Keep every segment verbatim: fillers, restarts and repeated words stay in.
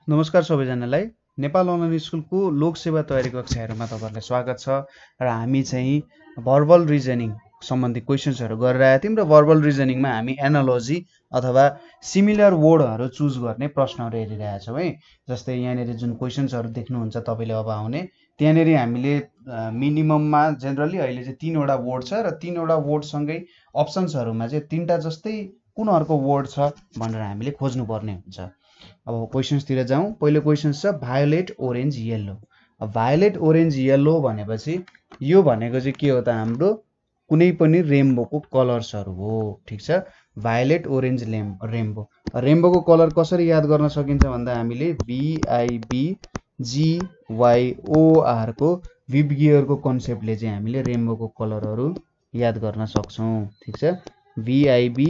नमस्कार सबैजनालाई। नेपाल अनलाइन स्कुलको लोकसेवा तयारी कक्षाहरूमा तपाईँहरूलाई स्वागत छ र हामी चाहिँ भर्बल रिजनिङ सम्बन्धी क्वेसन्सहरू गरेर आएका थियौँ र भर्बल रिजनिङमा हामी एनालोजी अथवा सिमिलर वर्डहरू चुज गर्ने प्रश्नहरू हेरिरहेका छौँ है। जस्तै यहाँनिर जुन क्वेसन्सहरू देख्नुहुन्छ तपाईँले अब आउने त्यहाँनिर हामीले मिनिमममा जेनरली अहिले चाहिँ तिनवटा वर्ड छ र तिनवटा वर्डसँगै अप्सन्सहरूमा चाहिँ तिनवटा जस्तै कुन अर्को वर्ड छ भनेर हामीले खोज्नुपर्ने हुन्छ। अब क्वेसन्सतिर जाउँ। पहिलो क्वेसन छ भायोलेट ओरेन्ज येल्लो। अब भायोलेट ओरेन्ज येल्लो भनेपछि यो भनेको चाहिँ के हो त, हाम्रो कुनै पनि रेम्बोको कलर्सहरू हो। ठिक छ, भायोलेट ओरेन्ज लेम रेम्बो रेम्बोको कलर कसरी याद गर्न सकिन्छ भन्दा हामीले भिआइबी जिवाइओआर को विब गियरको कन्सेप्टले चाहिँ हामीले रेम्बोको कलरहरू याद गर्न सक्छौँ। ठिक छ, भिआइबी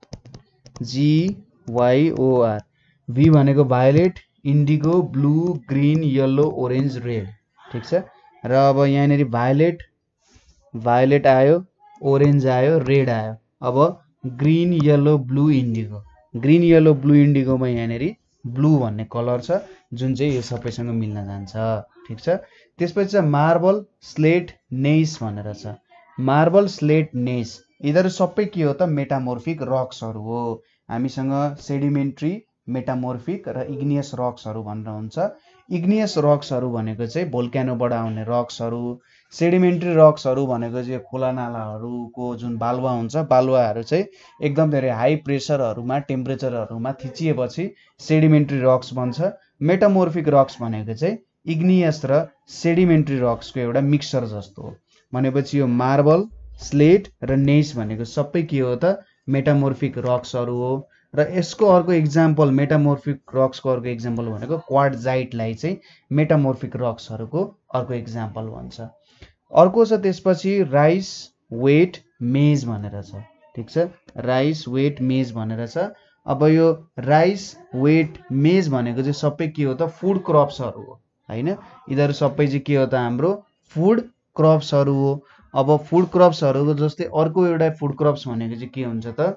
जिवाइओआर। भी भनेको violet, indigo, blue, green, yellow, orange, red. ठिक छ, र अब यहाँनिर भायोलेट भायोलेट आयो, ओरेन्ज आयो, रेड आयो। अब green, yellow, blue, indigo. Green, yellow, blue, इन्डिगोमा यहाँनिर ब्लू भन्ने कलर छ जुन चाहिँ यो सबैसँग मिल्न जान्छ। ठिक छ, त्यसपछि चाहिँ मार्बल, स्लेट, नेइस भनेर छ। मार्बल, स्लेट, नेइस यिनीहरू सबै के हो त, मेटामोर्फिक रक्सहरू हो। हामीसँग सेडिमेन्ट्री, मेटामोर्फिक र इग्नियस रक्सहरू भनेर हुन्छ। इग्नियस रक्सहरू भनेको चाहिँ भोल्क्यानोबाट आउने रक्सहरू। सेडिमेन्ट्री रक्सहरू भनेको चाहिँ खोला नालाहरूको जुन बालुवा हुन्छ, बालुवाहरू चाहिँ एकदम धेरै हाई प्रेसरहरूमा, टेम्परेचरहरूमा थिचिएपछि सेडिमेन्ट्री रक्स बन्छ। मेटामोर्फिक रक्स भनेको चाहिँ इग्नियस र सेडिमेन्ट्री रक्सको एउटा मिक्सचर जस्तो हो। भनेपछि यो मार्बल, स्लेट र नेइस भनेको सबै के हो त, मेटामोर्फिक रक्सहरू हो। र यसको अर्को इक्जाम्पल, मेटामोर्फिक रक्सको अर्को इक्जाम्पल भनेको क्वार्टजाइटलाई चाहिँ मेटामोर्फिक रक्सहरूको अर्को इक्जाम्पल भन्छ। अर्को छ त्यसपछि राइस वेट मेज भनेर छ। ठिक छ, राइस वेट मेज भनेर छ। अब यो राइस वेट मेज भनेको चाहिँ सबै के हो त, फुड क्रप्सहरू हो होइन। यिनीहरू सबै चाहिँ के हो त, हाम्रो फुड क्रप्सहरू हो। अब फुड क्रप्सहरूको जस्तै अर्को एउटा फुड क्रप्स भनेको चाहिँ के हुन्छ त,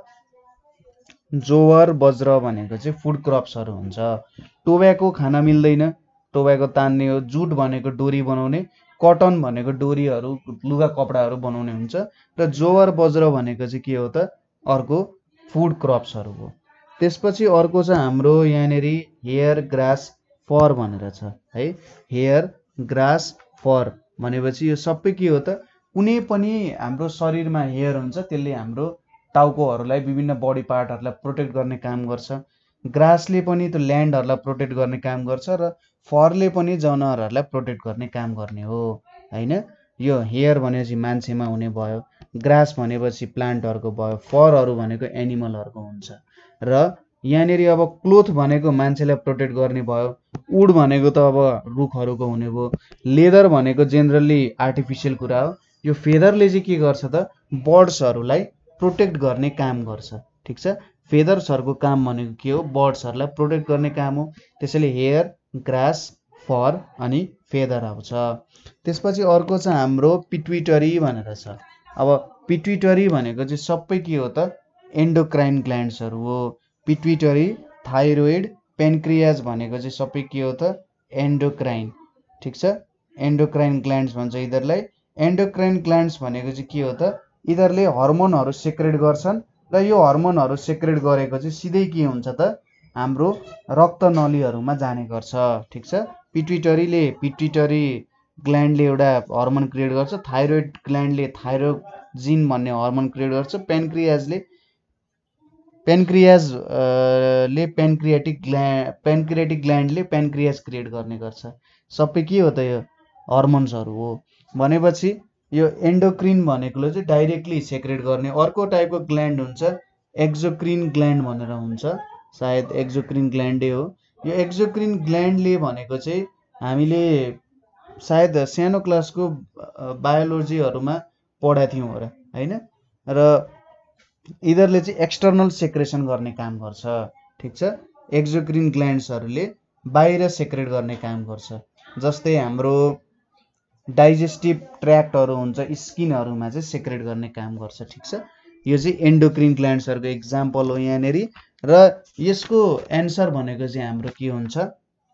जोवर बज्र भनेको चाहिँ फुड क्रप्सहरू हुन्छ। टोब्याको खान मिल्दैन, टोब्याको तान्ने हो। जुट भनेको डोरी बनाउने, कटन भनेको डोरीहरू, लुगा कपडाहरू बनाउने हुन्छ। र जोवर बज्र भनेको चाहिँ के हो त, अर्को फुड क्रप्सहरू हो। त्यसपछि अर्को छ हाम्रो यहाँनिर हेयर, ग्रास, फर भनेर छ है। हेयर, ग्रास, फर भनेपछि यो सबै के हो त, कुनै पनि हाम्रो शरीरमा हेयर हुन्छ त्यसले हाम्रो टाउकोहरूलाई, विभिन्न बडी पार्टहरूलाई प्रोटेक्ट गर्ने काम गर्छ। ग्रासले पनि त्यो ल्यान्डहरूलाई प्रोटेक्ट गर्ने काम गर्छ र फरले पनि जनावरहरूलाई प्रोटेक्ट गर्ने काम गर्ने हो होइन। यो हेयर भनेपछि मान्छेमा हुने भयो, ग्रास भनेपछि प्लान्टहरूको भयो, फरहरू भनेको एनिमलहरूको हुन्छ। र यहाँनिर अब क्लोथ भनेको मान्छेलाई प्रोटेक्ट गर्ने भयो, वुड भनेको त अब रुखहरूको हुने भयो, लेदर भनेको जेनरली आर्टिफिसियल कुरा हो। यो फेदरले चाहिँ के गर्छ त, बर्ड्सहरूलाई प्रोटेक्ट गर्ने काम गर्छ। ठिक छ, फेदर्सहरूको काम भनेको के हो, बर्ड्सहरूलाई प्रोटेक्ट गर्ने काम हो। त्यसैले हेयर, ग्रास, फर अनि फेदर आउँछ। त्यसपछि अर्को छ हाम्रो पिट्युटरी भनेर छ। अब पिट्युटरी भनेको चाहिँ सबै के हो त, एन्डोक्राइन ग्ल्यान्ड्सहरू हो। पिट्युटरी, थाइरोइड, पेन्क्रियाज भनेको चाहिँ सबै के हो त, एन्डोक्राइन। ठिक छ, एन्डोक्राइन ग्ल्यान्ड्स भन्छ यिनीहरूलाई। एन्डोक्राइन ग्ल्यान्ड्स भनेको चाहिँ के हो त, यिनीहरूले हर्मोनहरू सेक्रेट गर्छन् र यो हर्मोनहरू सेक्रेट गरेको चाहिँ सिधै के हुन्छ त, हाम्रो रक्तनलीहरूमा जाने गर्छ। ठिक छ, पिट्युटरीले पिट्युटरी ग्ल्यान्डले एउटा हर्मोन क्रिएट गर्छ, थाइरोइड ग्ल्यान्डले थाइरोक्सिन भन्ने हर्मोन क्रिएट गर्छ, पेन्क्रियाजले पेन्क्रियाज ले पेन्क्रियाटिक ग्ल्यान्ड पेन्क्रियाटिक ग्ल्यान्डले पेन्क्रियाज क्रिएट गर्ने गर्छ। सबै के हो त, यो हर्मोन्सहरू हो। भनेपछि यो एन्डोक्रिन भनेकोले चाहिँ डाइरेक्टली सेक्रेट गर्ने। अर्को टाइपको ग्ल्यान्ड हुन्छ एक्जोक्रिन ग्ल्यान्ड भनेर हुन्छ, सायद एक्जोक्रिन ग्ल्यान्डै हो। यो एक्जोक्रिन ग्ल्यान्डले भनेको चाहिँ हामीले सायद सानो क्लासको बायोलोजीहरूमा पढाएको थियौँ होला होइन। र यिनीहरूले चाहिँ एक्सटर्नल सेक्रेसन गर्ने काम गर्छ। ठिक छ, एक्जोक्रिन ग्ल्यान्ड्सहरूले बाहिर सेक्रेट गर्ने काम गर्छ। जस्तै हाम्रो डाइजेस्टिभ ट्र्याक्टहरू हुन्छ, स्किनहरूमा चाहिँ सेक्रेट गर्ने काम गर्छ। ठिक छ, यो चाहिँ एन्डोक्रिन ग्ल्यान्ड्सहरूको इक्जाम्पल हो यहाँनिर। र यसको एन्सर भनेको चाहिँ हाम्रो के हुन्छ,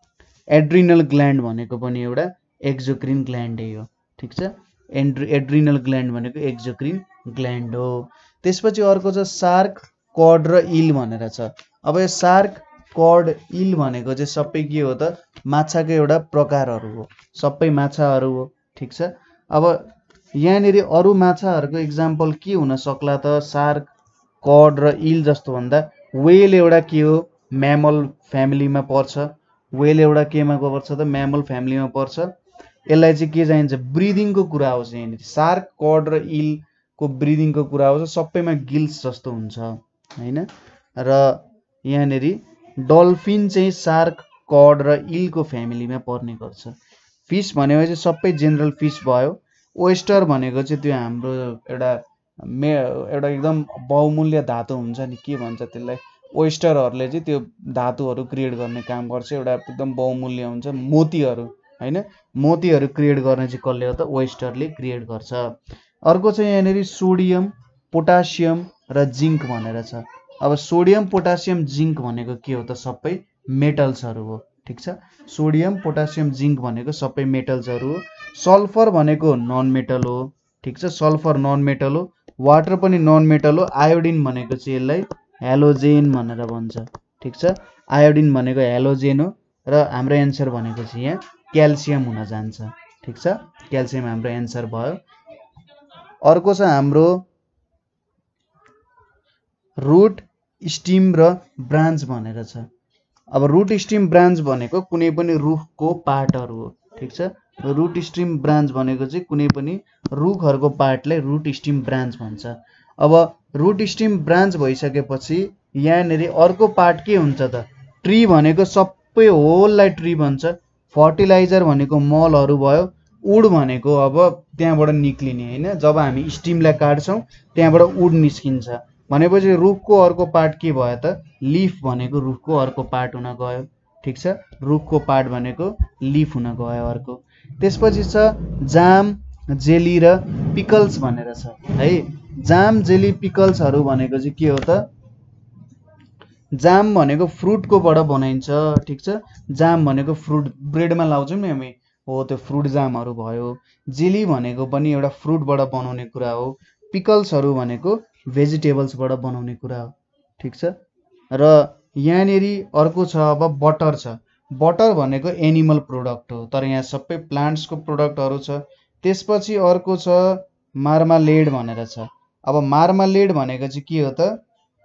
एड्रिनल ग्ल्यान्ड भनेको पनि एउटा एक्जोक्रिन ग्ल्यान्डै हो, ठिक छ। एन्ड्री एड्रिनल ग्ल्यान्ड भनेको एक्जोक्रिन ग्ल्यान्ड हो। त्यसपछि अर्को छ सार्क, कड र इल भनेर छ। अब यो सार्क, कड, इल भनेको चाहिँ सबै के हो त माछाको एउटा प्रकारहरू हो, सबै माछाहरू हो, ठिक छ। अब यहाँनिर अरू माछाहरूको इक्जाम्पल के हुन सक्ला त सार्क, कड र इल जस्तो भन्दा वेल एउटा के हो म्यामल फ्यामिलीमा पर्छ। वेल एउटा केमा पर्छ त म्यामल फ्यामिलीमा पर्छ। यसलाई चाहिँ के चाहिन्छ ब्रिदिङको कुरा आउँछ यहाँनिर। सार्क, कड र इलको ब्रिदिङको कुरा आउँछ, सबैमा गिल्स जस्तो हुन्छ हैन। र यहाँनिर डल्फिन चाहिँ सार्क, कड र इलको फ्यामिलीमा पर्ने गर्छ। फिस भनेको चाहिँ सबै जेनरल फिस भयो। ओइस्टर भनेको चाहिँ त्यो हाम्रो एउटा मे एउटा एकदम बहुमूल्य धातु हुन्छ नि, के भन्छ त्यसलाई, ओइस्टरहरूले चाहिँ त्यो धातुहरू क्रिएट गर्ने काम गर्छ, एउटा एकदम बहुमूल्य हुन्छ, मोतीहरू हैन। मोतीहरू क्रिएट गर्ने चाहिँ कसले हो त ओइस्टरले क्रिएट गर्छ। अर्को चाहिँ यहाँनिर सोडियम, पोटासियम र जिङ्क भनेर छ। अब सोडियम, पोटासियम, जिङ्क भनेको के हो त सबै मेटल्सहरू हो, ठिक छ। सोडियम, पोटासियम, जिङ्क भनेको सबै मेटल्सहरू हो। सल्फर भनेको नन मेटल हो, ठिक छ। सल्फर नन मेटल हो। वाटर पनि नन मेटल हो। आयोडिन भनेको चाहिँ यसलाई हेलोजेन भनेर भन्छ, ठिक छ। आयोडिन भनेको हेलोजेन हो र हाम्रो एन्सर भनेको चाहिँ यहाँ क्याल्सियम हुन जान्छ, ठिक छ। क्याल्सियम हाम्रो एन्सर भयो। अर्को छ हाम्रो रुट, स्टिम र ब्रान्च भनेर छ। अब रुट, स्टिम, ब्रान्च भनेको कुनै पनि रुखको पार्टहरू हो, ठिक छ। रुट, स्टिम, ब्रान्च भनेको चाहिँ कुनै पनि रुखहरूको पार्टलाई रुट, स्टिम, ब्रान्च भन्छ। अब रुट, स्टिम, ब्रान्च भइसकेपछि यहाँनिर अर्को पार्ट के हुन्छ त ट्री भनेको सबै होललाई ट्री भन्छ। फर्टिलाइजर भनेको मलहरू भयो। उड भनेको अब त्यहाँबाट निक्लिने हैन, जब हामी स्टिमलाई काट्छौँ त्यहाँबाट उड निस्किन्छ भनेपछि रुखको अर्को पार्ट के भयो त लिफ भनेको रुखको अर्को पार्ट हुन गयो, ठिक छ। रुखको पार्ट भनेको लिफ हुन गयो अर्को। त्यसपछि छ जाम, जेली र पिकल्स भनेर छ है। जाम, जेली, पिकल्सहरू भनेको चाहिँ के हो त जाम भनेको फ्रुटकोबाट बनाइन्छ, ठिक छ। जाम भनेको फ्रुट ब्रेडमा लाउँछौँ नि हामी, हो त्यो फ्रुट जामहरू भयो। जेली भनेको पनि एउटा फ्रुटबाट बनाउने कुरा हो। पिकल्सहरू भनेको भेजिटेबल्सबाट बनाउने कुरा हो, ठिक छ। र यहाँनिर अर्को छ अब बटर छ। बटर भनेको एनिमल प्रोडक्ट हो, तर यहाँ सबै प्लान्ट्सको प्रोडक्टहरू छ। त्यसपछि अर्को छ मार्मालेड भनेर छ। अब मार्मालेड भनेको चाहिँ के हो त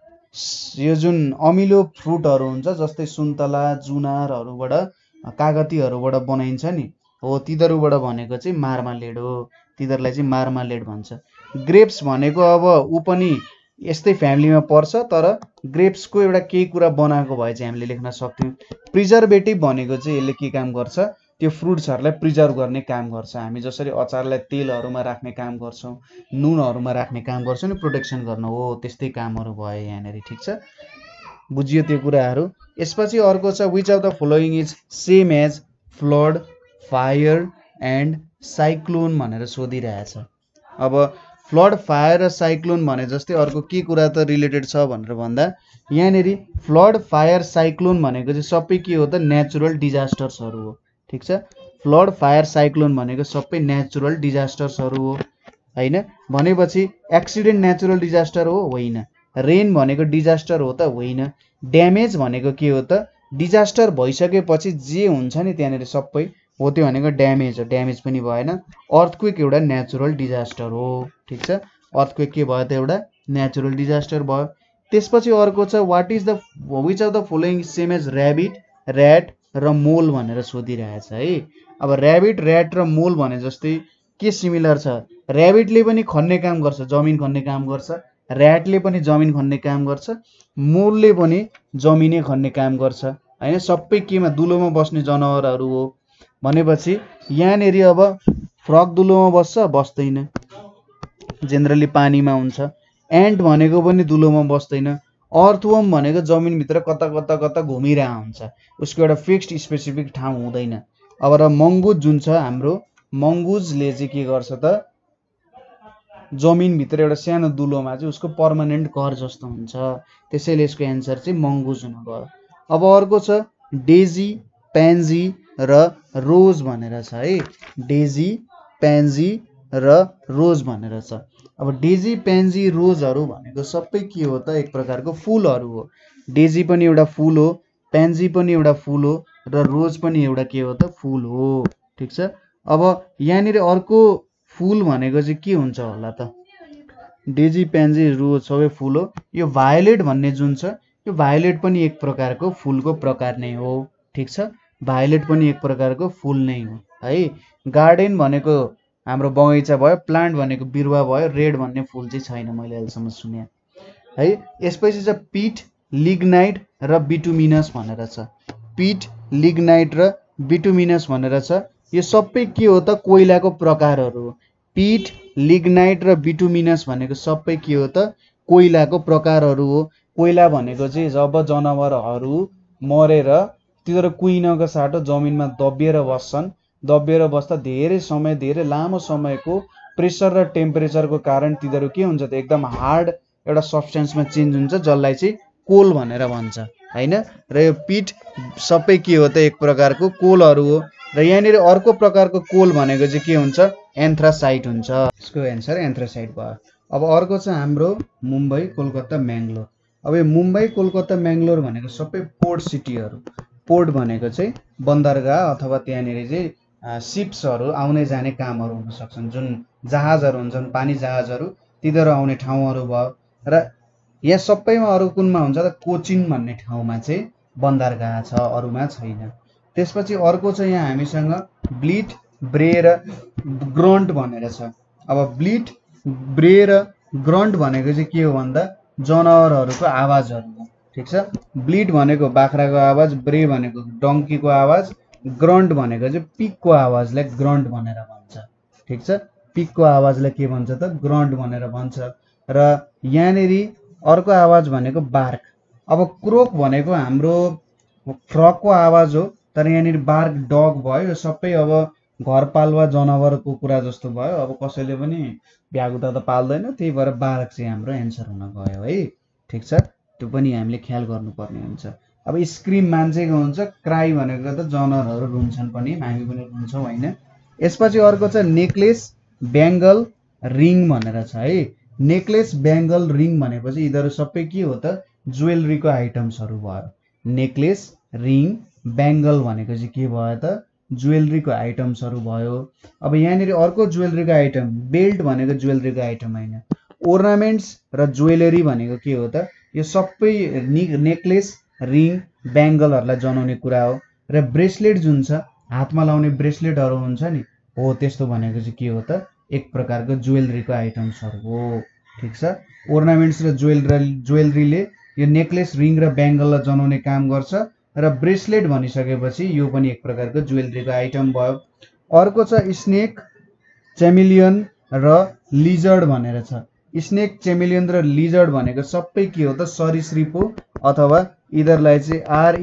यो जुन अमिलो फ्रुटहरू हुन्छ जस्तै सुन्तला, जुनारहरूबाट, कागतीहरूबाट बनाइन्छ नि, हो तिनीहरूबाट भनेको चाहिँ मार्मालेड हो। तिनीहरूलाई चाहिँ मार्मालेड भन्छ। ग्रेप्स भनेको अब ऊ पनि यस्तै फ्यामिलीमा पर्छ, तर ग्रेप्सको एउटा केही कुरा बनाएको भए चाहिँ हामीले लेख्न सक्थ्यौँ। प्रिजर्भेटिभ भनेको चाहिँ यसले के काम गर्छ त्यो फ्रुट्सहरूलाई प्रिजर्भ गर्ने काम गर्छ। हामी जसरी अचारलाई तेलहरूमा राख्ने काम गर्छौँ, नुनहरूमा राख्ने काम गर्छौँ नि प्रोटेक्सन गर्न, हो त्यस्तै कामहरू भयो यहाँनिर, ठिक छ। बुझियो त्यो कुराहरू। यसपछि अर्को छ which of the following is same as flood, fire and cyclone भनेर सोधिरहेछ। अब फ्लड, फायर र साइक्लोन भने जस्तै अर्को के कुरा त रिलेटेड छ भनेर भन्दा यहाँनिर फ्लड, फायर, साइक्लोन भनेको चाहिँ सबै के हो त नेचुरल डिजास्टर्सहरू हो, ठिक छ। फ्लड, फायर, साइक्लोन भनेको सबै नेचुरल डिजास्टर्सहरू हो हैन। भनेपछि एक्सिडेन्ट नेचुरल डिजास्टर हो होइन। रेन भनेको डिजास्टर हो त होइन। ड्यामेज भनेको के हो त डिजास्टर भइसकेपछि जे हुन्छ नि त्यहाँनिर सबै हो त्यो भनेको ड्यामेज हो, ड्यामेज पनि भएन। अर्थक्वेक एउटा नेचुरल डिजास्टर हो, ठिक छ। अर्थक्वेक के भयो त एउटा नेचुरल डिजास्टर भयो। त्यसपछि अर्को छ what is the which of the following same as rabbit, rat र मोल भनेर सोधिरहेछ है। अब ऱ्याबिट, ऱ्याट र मोल भने जस्तै के सिमिलर छ, ऱ्याबिटले पनि खन्ने काम गर्छ, जमिन खन्ने काम गर्छ। ऱ्याटले पनि जमिन खन्ने काम गर्छ। मोलले पनि जमिनै खन्ने काम गर्छ हैन। सबै केमा दुलोमा बस्ने जनावरहरू हो भनेपछि यहाँनिर अब फ्रग दुलोमा बस्छ बस्दैन, जेनरली पानीमा हुन्छ। एन्ट भनेको पनि दुलोमा बस्दैन। अर्थवर्म भनेको जमिनभित्र कता कता कता घुमिरहेको हुन्छ, उसको एउटा फिक्स्ड स्पेसिफिक ठाउँ हुँदैन। अब र मङ्गुज जुन छ हाम्रो, मङ्गुजले चाहिँ के गर्छ त जमिनभित्र एउटा सानो दुलोमा चाहिँ उसको पर्मानेन्ट घर जस्तो हुन्छ, त्यसैले यसको एन्सर चाहिँ मङ्गुज हुन गयो। अब अर्को छ डेजी, पेन्जी र रोज भनेर छ है। डेजी, पेन्जी र रोज भनेर छ। अब डेजी, पेन्जी, रोजहरू भनेको सबै के हो त? एक प्रकारको फुलहरू हो। डेजी पनि एउटा फुल हो, पेन्जी पनि एउटा फुल हो र रोज पनि एउटा के हो त? फुल हो। ठिक छ। अब यहाँनिर अर्को फुल भनेको चाहिँ के हुन्छ होला त? डेजी, पेन्जी, रोज सबै फुल हो। यो भायोलेट भन्ने जुन छ, यो भायोलेट पनि एक प्रकारको फुलको प्रकार नै हो। ठिक छ। भायोलेट पनि एक प्रकारको फुल नै हो है। गार्डन भनेको हाम्रो बगैँचा भयो, प्लान्ट भनेको बिरुवा भयो, रेड भन्ने फुल चाहिँ छैन मैले अहिलेसम्म सुने है। यसपछि चाहिँ पिट, लिग्नाइट र बिटुमिनस भनेर छ। पिट, लिग्नाइट र बिटुमिनस भनेर छ। यो सबै के हो त? कोइलाको प्रकारहरू हो। पिट, लिग्नाइट र बिटुमिनस भनेको सबै के हो त? कोइलाको प्रकारहरू हो। कोइला भनेको चाहिँ जब जनावरहरू मरेर तिनीहरू कुहिनको साटो जमिनमा दबिएर बस्छन्, दबिएर बस्दा धेरै समय, धेरै लामो समयको प्रेसर र टेम्परेचरको कारण तिनीहरू के हुन्छ त? एकदम हार्ड एउटा सब्सटेन्समा चेन्ज हुन्छ, जसलाई चाहिँ कोल भनेर भन्छ हैन। र यो पिट सबै के हो त? एक प्रकारको कोलहरू हो। र यहाँनिर अर्को प्रकारको कोल भनेको चाहिँ के हुन्छ? एन्थ्रासाइट हुन्छ। यसको एन्सर एन्थ्रासाइट भयो। अब अर्को छ हाम्रो मुम्बई, कोलकाता, म्याङ्गलोर। अब यो मुम्बई, कोलकाता, म्याङ्गलोर भनेको सबै पोर्ट सिटीहरू। पोर्ट भनेको चाहिँ बन्दरगाह अथवा त्यहाँनिर चाहिँ सिप्सहरू आउने जाने कामहरू हुन सक्छन्। जुन जहाजहरू हुन्छन्, पानी जहाजहरू, तिनीहरू आउने ठाउँहरू भयो। र यहाँ सबैमा अरू कुनमा हुन्छ त? कोचिन भन्ने ठाउँमा चाहिँ बन्दरगाह छ, अरूमा छैन। त्यसपछि अर्को छ यहाँ हामीसँग ब्लिट, ब्रे र ग्रन्ट भनेर छ। अब ब्लिट, ब्रे र ग्रन्ट भनेको चाहिँ के हो भन्दा जनावरहरूको आवाजहरू हो। ठिक छ। ब्लिट भनेको बाख्राको आवाज, ब्रे भनेको डङ्कीको आवाज, ग्रन्ट भनेको चाहिँ पिगको आवाजलाई ग्रन्ट भनेर भन्छ। ठिक छ। पिगको आवाजलाई के भन्छ त? ग्रन्ट भनेर भन्छ। र यहाँनिर अर्को आवाज भनेको बार्क। अब क्रोक भनेको हाम्रो फ्रकको आवाज हो, तर यहाँनिर बार्क डग भयो। यो सबै अब घरपालुवा जनावरको कुरा जस्तो भयो। अब कसैले पनि भ्यागुता त पाल्दैन, त्यही भएर बार्क चाहिँ हाम्रो एन्सर हुन गयो है। ठिक छ। त्यो पनि हामीले ख्याल गर्नुपर्ने हुन्छ। अब स्क्रिम मान्छेको हुन्छ, क्राई भनेको त जनावरहरू रुन्छन् पनि, हामी पनि रुन्छौँ होइन। यसपछि अर्को छ नेकलेस, ब्याङ्गल, रिङ भनेर छ है। नेकलेस, ब्याङ्गल, रिङ भनेपछि यिनीहरू सबै के हो त? ज्वेलरीको आइटम्सहरू भयो। नेकलेस, रिङ, ब्याङ्गल भनेको चाहिँ के भयो त? ज्वेलरीको आइटम्सहरू भयो। अब यहाँनिर अर्को ज्वेलरीको आइटम, बेल्ट भनेको ज्वेलरीको आइटम होइन। ओर्नामेन्ट्स र ज्वेलरी भनेको के हो त? यो सबै नेकलेस, रिङ, ब्याङ्गलहरूलाई जनाउने कुरा हो। र ब्रेसलेट जुन छ, हातमा लाउने ब्रेसलेटहरू हुन्छ नि, हो त्यस्तो भनेको चाहिँ के हो त? एक प्रकारको ज्वेलरीको आइटम्सहरू हो। ठिक छ। ओर्नामेन्ट्स र ज्वेलरी ज्वेलरीले यो नेकलेस, रिङ र ब्याङ्गललाई जनाउने काम गर्छ। र ब्रेसलेट भनिसकेपछि यो पनि एक प्रकारको ज्वेलरीको आइटम भयो। अर्को छ स्नेक, चेमिलियन र लिजर्ड भनेर छ। स्नेक, चेमिलियन र लिजर्ड भनेको सबै के हो त? सरीसृप हो, अथवा यिनीहरूलाई चाहिँ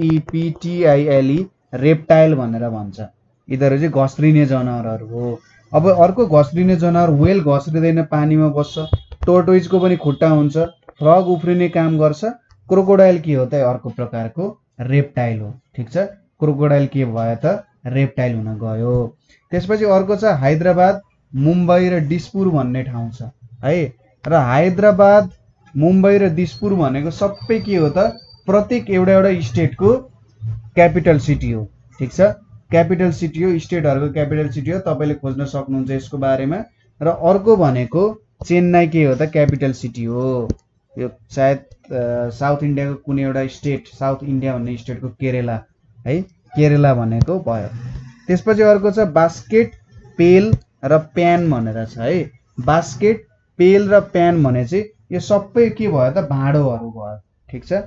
आरइपिटिआइएलई रेप्टाइल भनेर भन्छ। यिनीहरू चाहिँ घस्रिने जनावरहरू हो। अब अर्को घस्रिने जनावर, व्हेल घस्रिँदैन, पानीमा बस्छ। टोर्टोइजको पनि खुट्टा हुन्छ, फ्रग उफ्रिने काम गर्छ। क्रोकोडाइल के हो त? अर्को प्रकारको रेप्टाइल हो। ठिक छ। क्रोकोडाइल के भयो त? रेप्टाइल हुन गयो। त्यसपछि अर्को छ हैदराबाद, मुम्बई र दिसपुर भन्ने ठाउँ छ है। र हैदराबाद, मुम्बई र दिसपुर भनेको सबै के हो त? प्रत्येक एउटा एउटा स्टेटको क्यापिटल सिटी हो। ठिक छ। क्यापिटल सिटी हो, स्टेटहरूको क्यापिटल सिटी हो। तपाईँले खोज्न सक्नुहुन्छ यसको बारेमा। र अर्को भनेको चेन्नई के हो त? क्यापिटल सिटी हो। यो सायद साउथ इन्डियाको कुनै एउटा स्टेट, साउथ इन्डिया भन्ने स्टेटको केरेला है, केरेला भनेको भयो। त्यसपछि अर्को छ बास्केट, पेल र प्यान भनेर छ है। बास्केट, पेल र प्यान भने चाहिँ यो सबै के भयो त? भाँडोहरू भयो। ठिक छ।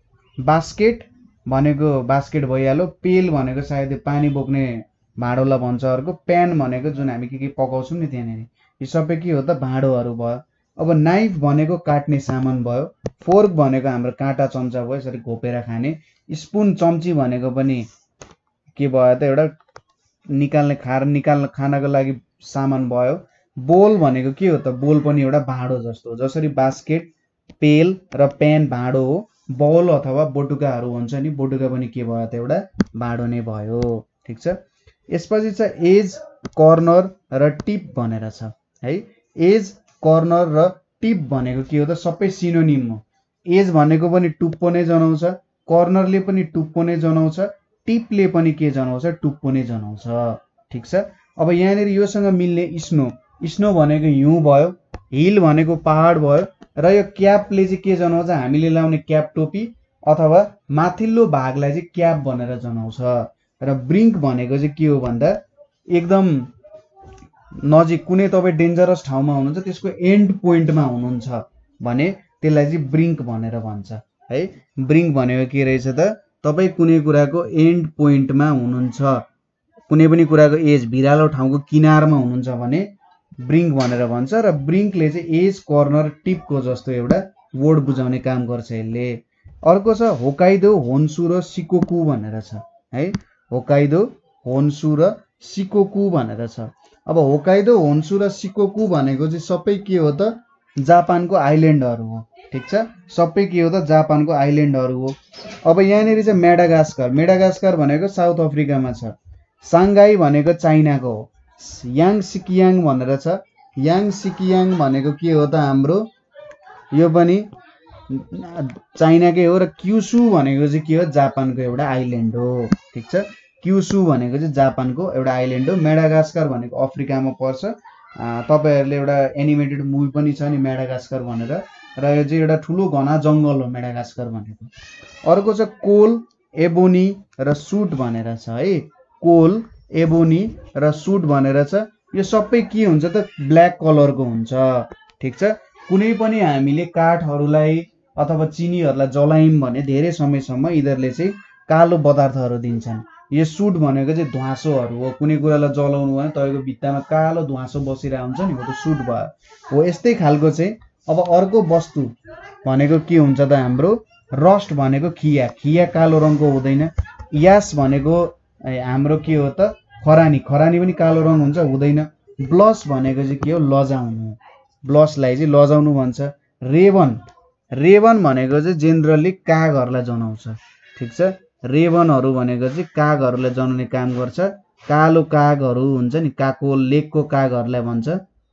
बास्केट भनेको बास्केट भइहाल्यो, पेल भनेको सायद पानी बोक्ने भाँडोलाई भन्छ अर्को, प्यान भनेको जुन हामी के के पकाउँछौँ नि त्यहाँनिर, यो सबै के हो त? भाँडोहरू भयो। अब नाइफ भनेको काट्ने सामान भयो। फोर्क भनेको हाम्रो काँटा चम्चा भयो, यसरी घोपेर खाने। स्पुन, चम्ची भनेको पनि के भयो त? एउटा निकाल्ने खार निकाल्न खानको लागि सामान भयो। बोल भनेको के हो त? बोल पनि एउटा भाँडो जस्तो हो। जसरी बास्केट, पेल र प्यान भाँडो हो, बाउल अथवा बटुकाहरू हुन्छ नि, बटुका पनि के भयो त? एउटा भाँडो नै भयो। ठीक छ। यसपछि छ एज, कर्नर र टिप भनेर छ है। एज, कर्नर र टिप भनेको के हो त सबै सिनोनिम हो। एज भनेको पनि टुप्पो नै जनाउँछ, कर्नरले पनि टुप्पो नै जनाउँछ, टिपले पनि के जनाउँछ टुप्पो नै जनाउँछ। ठीक छ। अब यहाँनिर योसँग मिल्ने स्नो, स्नो भनेको हिउँ भयो, हिल भनेको पहाड भयो र यो क्यापले चाहिँ के जनाउँछ हामीले लाउने क्याप टोपी अथवा माथिल्लो भागलाई चाहिँ क्याप भनेर जनाउँछ। र ब्रिङ्क भनेको चाहिँ के हो भन्दा एकदम नजिक कुनै तपाईँ डेन्जरस ठाउँमा हुनुहुन्छ त्यसको एन्ड पोइन्टमा हुनुहुन्छ भने त्यसलाई चाहिँ ब्रिङ्क भनेर भन्छ है। ब्रिङ्क भनेको के रहेछ त तपाईँ कुनै कुराको एन्ड पोइन्टमा हुनुहुन्छ, कुनै पनि कुराको एज भिरालो ठाउँको किनारमा हुनुहुन्छ भने ब्रिङ्क भनेर भन्छ। र ब्रिङ्कले चाहिँ एज, कर्नर, टिपको जस्तो एउटा वर्ड बुझाउने काम गर्छ यसले। अर्को छ होकाइदो, होन्सु र सिकोकु भनेर छ है। होकाइदो, होन्सु र सिकोकु भनेर छ। अब होकाइदो, होन्सु र सिकोकु भनेको चाहिँ सबै के हो त जापानको आइल्यान्डहरू हो। ठीक छ। सबै के हो त जापानको आइल्यान्डहरू हो। अब यहाँनिर चाहिँ मेडागास्कर, मेडागास्कर भनेको साउथ अफ्रिकामा छ। साङ्घाई भनेको चाइनाको हो। याङ सिकियाङ भनेर छ। याङ सिकियाङ भनेको के हो त हाम्रो यो पनि चाइनाकै हो। र क्युसु भनेको चाहिँ के हो जापानको एउटा आइल्यान्ड हो। ठीक छ। क्युसु भनेको चाहिँ जापानको एउटा आइल्यान्ड हो। मेडागास्कर भनेको अफ्रिकामा पर्छ। तपाईँहरूले एउटा एनिमेटेड मुभी पनि छ नि मेडागास्कर भनेर, र यो चाहिँ एउटा ठुलो घना जङ्गल हो मेडागास्कर भनेको। अर्को छ कोल, एबोनी र सुट भनेर छ है। कोल, एबोनी र सुट भनेर छ। यो सबै के हुन्छ त ब्ल्याक कलरको हुन्छ। ठीक छ। कुनै पनि हामीले काठहरूलाई अथवा चिनीहरूलाई जलायौँ भने धेरै समयसम्म यिनीहरूले चाहिँ कालो पदार्थहरू दिन्छन्। यो सुट भनेको चाहिँ धुवाँसोहरू हो। कुनै कुरालाई जलाउनु भने तपाईँको भित्तामा कालो धुवाँसो बसिरहेको हुन्छ नि, हो त्यो सुट भयो हो। यस्तै खालको चाहिँ अब अर्को वस्तु भनेको के हुन्छ त हाम्रो रस्ट भनेको खिया, खिया कालो रङको हुँदैन। यास भनेको हाम्रो के हो त खरानी, खरानी पनि कालो रङ हुन्छ हुँदैन। ब्लस भनेको चाहिँ के हो लजाउनु, ब्लसलाई चाहिँ लजाउनु भन्छ। रेवन, रेवन भनेको चाहिँ जेनरली कागहरूलाई जनाउँछ। ठीक छ। रेवनहरू भनेको चाहिँ कागहरूलाई जनाउने काम गर्छ। कालो कागहरू हुन्छ नि, काको लेकको कागहरूलाई भन्छ।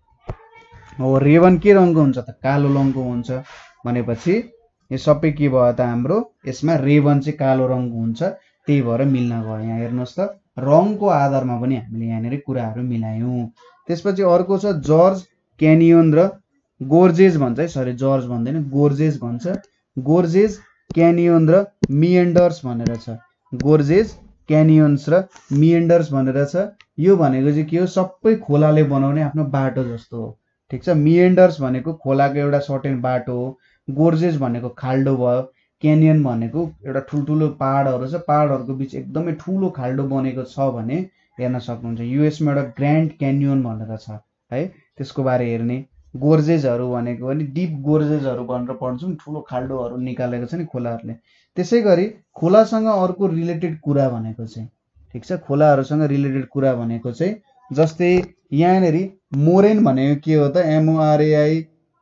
हो रेवन के रङको हुन्छ त कालो रङको हुन्छ भनेपछि यो सबै के भयो त हाम्रो यसमा रेवन चाहिँ कालो रङको हुन्छ। त्यही भएर मिल्न गयो। यहाँ हेर्नुहोस् त रङको आधारमा पनि हामीले यहाँनिर कुराहरू मिलायौँ। त्यसपछि अर्को छ जर्ज, क्यानियोन र गोर्जेस भन्छ है। सरी जर्ज भन्दैन, गोर्जेस भन्छ। गोर्जेस, क्यानियोन र मिएन्डर्स भनेर छ। गोर्जेस, क्यानियोन्स र मिएन्डर्स भनेर छ। यो भनेको चाहिँ के हो सबै खोलाले बनाउने आफ्नो बाटो जस्तो हो। ठीक छ। मिएन्डर्स भनेको खोलाको एउटा सर्टेन बाटो हो। गोर्जेस भनेको खाल्डो भयो। क्यानियन भनेको एउटा ठुल्ठुलो पहाडहरू छ, पहाडहरूको बिच एकदमै ठुलो खाल्डो बनेको छ भने हेर्न सक्नुहुन्छ। युएसमा एउटा ग्रान्ड क्यानियोन भनेर छ है, त्यसको बारे हेर्ने। गोर्जेसहरू भनेको पनि डिप गोर्जेसहरू भनेर पढ्छौँ, ठुलो खाल्डोहरू निकालेको छ नि खोलाहरूले। त्यसै गरी खोलासँग अर्को रिलेटेड कुरा भनेको चाहिँ ठिक छ, खोलाहरूसँग रिलेटेड कुरा भनेको चाहिँ जस्तै यहाँनिर मोरेन भनेको के हो त एमओआरएआई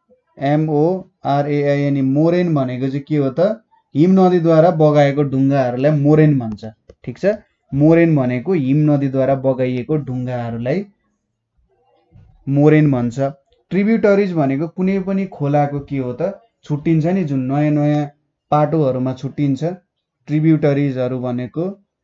एमओआरएआई मोरेन भनेको चाहिँ के हो त हिम नदीद्वारा बगाएको ढुङ्गाहरूलाई मोरेन भन्छ। ठिक छ। मोरेन भनेको हिम नदीद्वारा बगाइएको ढुङ्गाहरूलाई मोरेन भन्छ। ट्रिब्युटरिज भनेको कुनै पनि खोलाको के हो त छुट्टिन्छ नि, जुन नयाँ नयाँ पाटोहरूमा छुट्टिन्छ। ट्रिब्युटरिजहरू भनेको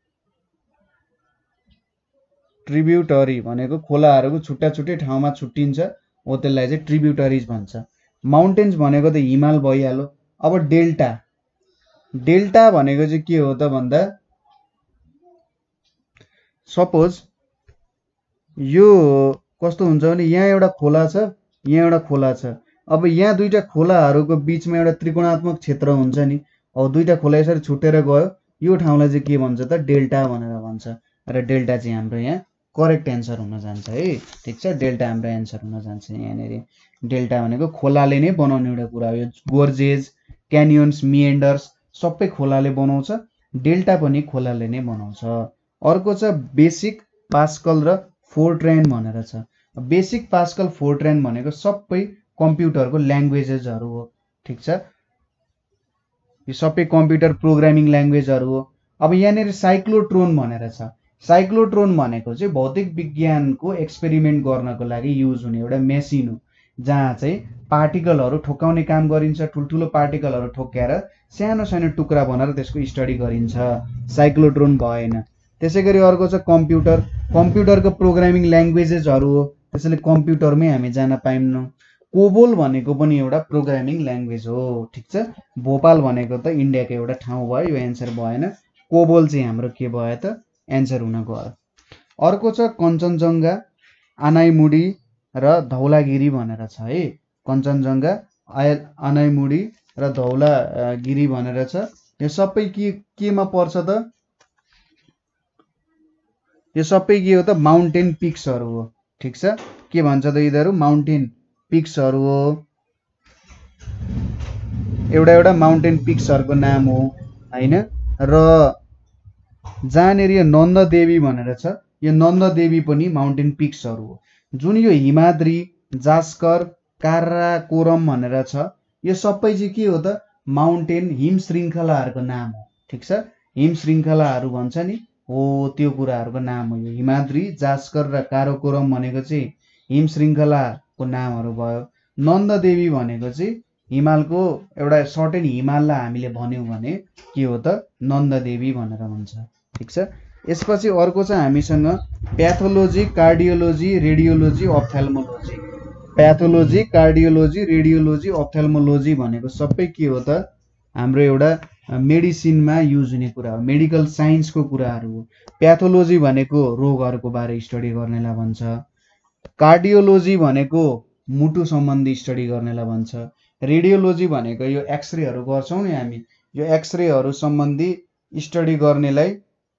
ट्रिब्युटरी भनेको खोलाहरूको छुट्टा छुट्टै ठाउँमा छुट्टिन्छ हो, त्यसलाई चाहिँ ट्रिब्युटरिज भन्छ। माउन्टेन्स भनेको त हिमाल भइहाल्यो। अब डेल्टा, डेल्टा भनेको चाहिँ के हो त भन्दा सपोज यो कस्तो हुन्छ भने यहाँ एउटा खोला छ, यहाँ एउटा खोला छ। अब यहाँ दुईटा खोलाहरूको बिचमा एउटा त्रिकोणात्मक क्षेत्र हुन्छ नि, अब दुईटा खोला यसरी छुटेर गयो, यो ठाउँलाई चाहिँ के भन्छ त डेल्टा भनेर भन्छ। र डेल्टा चाहिँ हाम्रो यहाँ करेक्ट एन्सर हुन जान्छ है। ठिक छ, डेल्टा हाम्रो एन्सर हुन जान्छ यहाँनिर। डेल्टा भनेको खोलाले नै बनाउने एउटा कुरा हो। यो गोर्जेस, क्यानियोन्स, मिएन्डर्स सबै खोलाले बनाउँछ, डेल्टा पनि खोलाले नै बनाउँछ। अर्को छ बेसिक, पास्कल र फोर्ट्रान भनेर छ। बेसिक, पास्कल, फोर्ट्रान भनेको सबै कम्प्युटरको ल्याङ्ग्वेजेसहरू हो। ठिक छ, यो सबै कम्प्युटर प्रोग्रामिङ ल्याङ्ग्वेजहरू हो। अब यहाँनिर साइक्लोट्रोन भनेर छ। साइक्लोट्रोन भनेको चाहिँ भौतिक विज्ञानको एक्सपेरिमेन्ट गर्नको लागि युज हुने एउटा मेसिन हो, जहाँ चाहिँ पार्टिकलहरू ठोक्काउने काम गरिन्छ। ठुल्ठुलो पार्टिकलहरू ठोक्क्याएर सानो सानो टुक्रा बनाएर त्यसको स्टडी गरिन्छ, साइक्लोट्रोन भएन। त्यसै गरी अर्को छ कम्प्युटर। कम्प्युटरको प्रोग्रामिङ ल्याङ्ग्वेजेसहरू हो, त्यसैले कम्प्युटरमै हामी जान पाइन्नौँ। कोबोल भनेको पनि एउटा प्रोग्रामिङ ल्याङ्ग्वेज हो, ठिक छ। भोपाल भनेको त इन्डियाको एउटा ठाउँ भयो, यो एन्सर भएन। कोबोल चाहिँ हाम्रो के भयो त एन्सर हुन गयो। अर्को छ कञ्चनजङ्घा, आनाइमुडी र धौलागिरी भनेर छ है। कञ्चनजङ्घा, आनाइमुडी र धौलागिरी भनेर छ। यो सबै के केमा पर्छ त? यो सबै के हो त? माउन्टेन पिक्सहरू हो, ठिक छ। के भन्छ त यिनीहरू? माउन्टेन पिक्सहरू हो। एउटा एउटा माउन्टेन पिक्सहरूको नाम हो हैन। र जहाँनिर यो नन्द देवी भनेर छ, यो नन्द देवी पनि माउन्टेन पिक्सहरू हो। जुन यो हिमाद्री, जास्कर, काराकोरम भनेर छ, यो सबै चाहिँ के हो त? माउन्टेन हिम श्रृङ्खलाहरूको नाम हो, ठिक छ। हिम श्रृङ्खलाहरू भन्छ नि, हो त्यो कुराहरूको नाम हो। यो हिमाद्री, जास्कर र काराकोरम भनेको चाहिँ हिम श्रृङ्खलाको नामहरू भयो। नन्द देवी भनेको चाहिँ हिमालको एउटा सर्टेन हिमाललाई हामीले भन्यौँ भने के हो त? नन्द देवी भनेर भन्छ, ठिक छ। यसपछि अर्को छ हामीसँग pathology, cardiology, radiology, ophthalmology. Pathology, cardiology, radiology, ophthalmology भनेको सबै के हो त? हाम्रो एउटा मेडिसिनमा युज हुने कुरा हो, मेडिकल साइन्सको कुराहरू हो। प्याथोलोजी भनेको रोगहरूको बारे स्टडी गर्नेलाई भन्छ। कार्डियोलोजी भनेको मुटु सम्बन्धी स्टडी गर्नेलाई भन्छ। रेडियोलोजी भनेको यो एक्सरेहरू गर्छौँ नि हामी, यो एक्सरेहरू सम्बन्धी स्टडी गर्नेलाई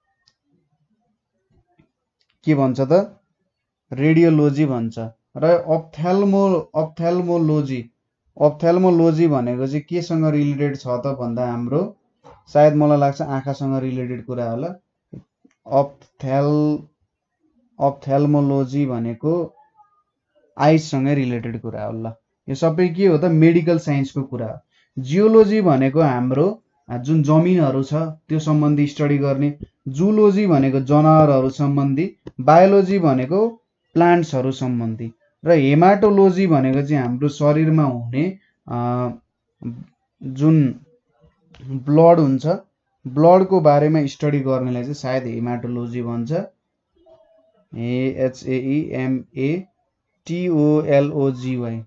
के भन्छ त? रेडियोलोजी भन्छ। र अप्थेल्मो अप्थेल्मोलोजी अप्थेल्मोलोजी भनेको चाहिँ केसँग रिलेटेड छ त भन्दा हाम्रो सायद मलाई लाग्छ आँखासँग रिलेटेड कुरा होला। अप्थेल अप्थेल्मोलोजी भनेको आइससँग रिलेटेड कुरा हो। ल यो सबै के हो त? मेडिकल साइन्सको कुरा हो। जियोलोजी भनेको हाम्रो जुन जमिनहरू छ त्यो सम्बन्धी स्टडी गर्ने। जुलोजी भनेको जनावरहरू सम्बन्धी। बायोलोजी भनेको प्लान्ट्सहरू सम्बन्धी। र हेमाटोलोजी भनेको चाहिँ हाम्रो शरीरमा हुने जुन ब्लड हुन्छ, ब्लडको बारेमा स्टडी गर्नेलाई चाहिँ सायद हेमाटोलोजी भन्छ। एचएइएमएटिओएलओजिवाई।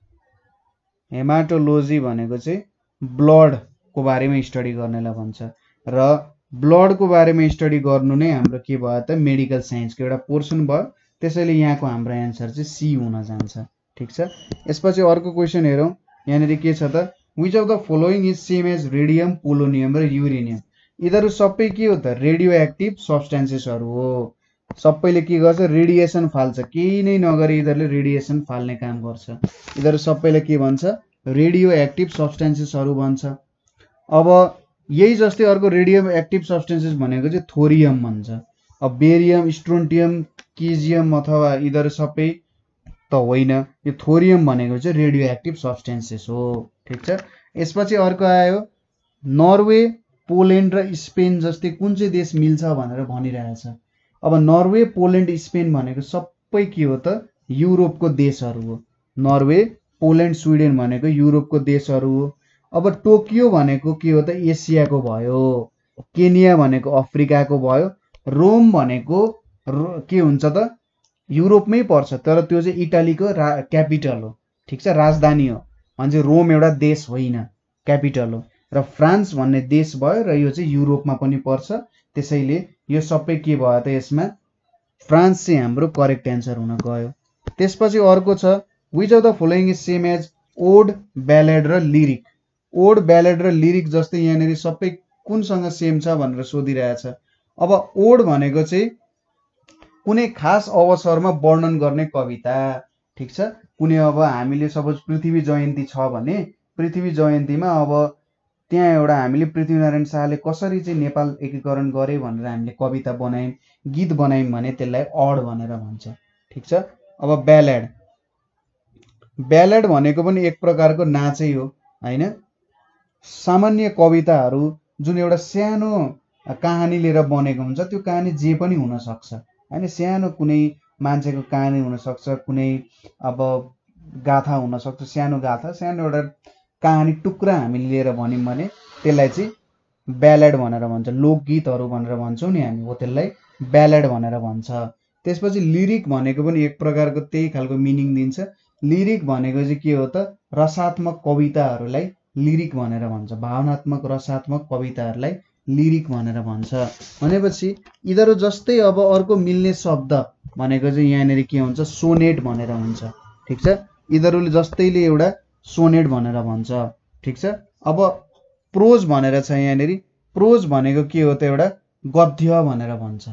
हेमाटोलोजी भनेको चाहिँ ब्लडको बारेमा स्टडी गर्नेलाई भन्छ। र ब्लडको बारेमा स्टडी गर्नु नै हाम्रो के भयो त? मेडिकल साइन्सको एउटा पोर्सन भयो। त्यसैले यहाँको हाम्रो एन्सर चाहिँ सी हुन जान्छ, ठिक छ। यसपछि अर्को क्वेसन हेरौँ। यहाँनिर के छ त? Which of the following is same as radium, polonium र युरेनियम। यिनीहरू सबै के हो त? रेडियो एक्टिभ सब्सटेन्सेसहरू हो। सबैले के गर्छ? रेडिएसन फाल्छ। केही नै नगरी यिनीहरूले रेडिएसन फाल्ने काम गर्छ। यिनीहरू सबैले के भन्छ? रेडियो एक्टिभ सब्सटेन्सेसहरू भन्छ। अब यही जस्तै अर्को रेडियो एक्टिभ सब्सटेन्सेस भनेको चाहिँ थोरियम भन्छ। अब बेरियम, स्ट्रोन्टियम, केजियम अथवा यिनीहरू सबै त होइन, यो थोरियम भनेको चाहिँ रेडियो एक्टिभ सब्सटेन्सेस हो, ठिक छ। यसपछि अर्को आयो नर्वे, पोल्यान्ड र स्पेन जस्तै कुन चाहिँ देश मिल्छ भनेर भनिरहेछ। अब नर्वे, पोल्यान्ड, स्पेन भनेको सबै के हो त? युरोपको देशहरू हो। नर्वे, पोल्यान्ड, स्विडेन भनेको युरोपको देशहरू हो। अब टोकियो भनेको के हो त? एसियाको भयो। केनिया भनेको अफ्रिकाको भयो। रोम भनेको के हुन्छ त? युरोपमै पर्छ, तर त्यो चाहिँ इटालीको रा क्यापिटल हो, ठिक छ, राजधानी हो। भन्छ रोम एउटा देश होइन, क्यापिटल हो। र फ्रान्स भन्ने देश भयो र यो चाहिँ युरोपमा पनि पर्छ। त्यसैले यो सबै के भयो त? यसमा फ्रान्स चाहिँ हाम्रो करेक्ट एन्सर हुन गयो। त्यसपछि अर्को छ which of the following is same as ode, ballad र लिरिक। ओड, ब्यालेड र लिरिक जस्तै यहाँनिर सबै कुनसँग सेम छ भनेर सोधिरहेछ। अब ओड भनेको चाहिँ कुनै खास अवसरमा वर्णन गर्ने कविता, ठिक छ। कुनै अब हामीले सपोज पृथ्वी जयन्ती छ भने पृथ्वी जयन्तीमा अब त्यहाँ एउटा हामीले पृथ्वीनारायण शाहले कसरी चाहिँ नेपाल एकीकरण गरे भनेर हामीले कविता बनायौँ, गीत बनायौँ भने त्यसलाई अड भनेर भन्छ, ठिक छ। अब ब्यालेड, ब्यालेड भनेको पनि एक प्रकारको नाचै हो हैन। सामान्य कविताहरू जुन एउटा सानो कहानी लिएर बनेको हुन्छ। त्यो कहानी जे पनि हुन सक्छ हैन, सानो कुनै मान्छेको कहानी हुन सक्छ, कुनै अब गाथा हुन सक्छ, सानो गाथा, सानो एउटा कहानी टुक्रा हामीले लिएर भन्यौँ भने त्यसलाई चाहिँ ब्यालेड भनेर भन्छ। लोकगीतहरू भनेर भन्छौँ नि हामी, हो त्यसलाई ब्यालेड भनेर भन्छ। त्यसपछि लिरिक भनेको पनि एक प्रकारको त्यही खालको मिनिङ दिन्छ। लिरिक भनेको चाहिँ के हो त, रसात्मक कविताहरूलाई लिरिक भनेर भन्छ। भावनात्मक रसात्मक कविताहरूलाई लिरिक भनेर भन्छ। भनेपछि यिनीहरू जस्तै अब अर्को मिल्ने शब्द भनेको चाहिँ यहाँनिर के हुन्छ, सोनेट भनेर हुन्छ। ठिक छ, यिनीहरूले जस्तैले एउटा सोनेट भनेर भन्छ। ठिक छ। अब प्रोज भनेर छ यहाँनिर। प्रोज भनेको के हो त, एउटा गद्य भनेर भन्छ।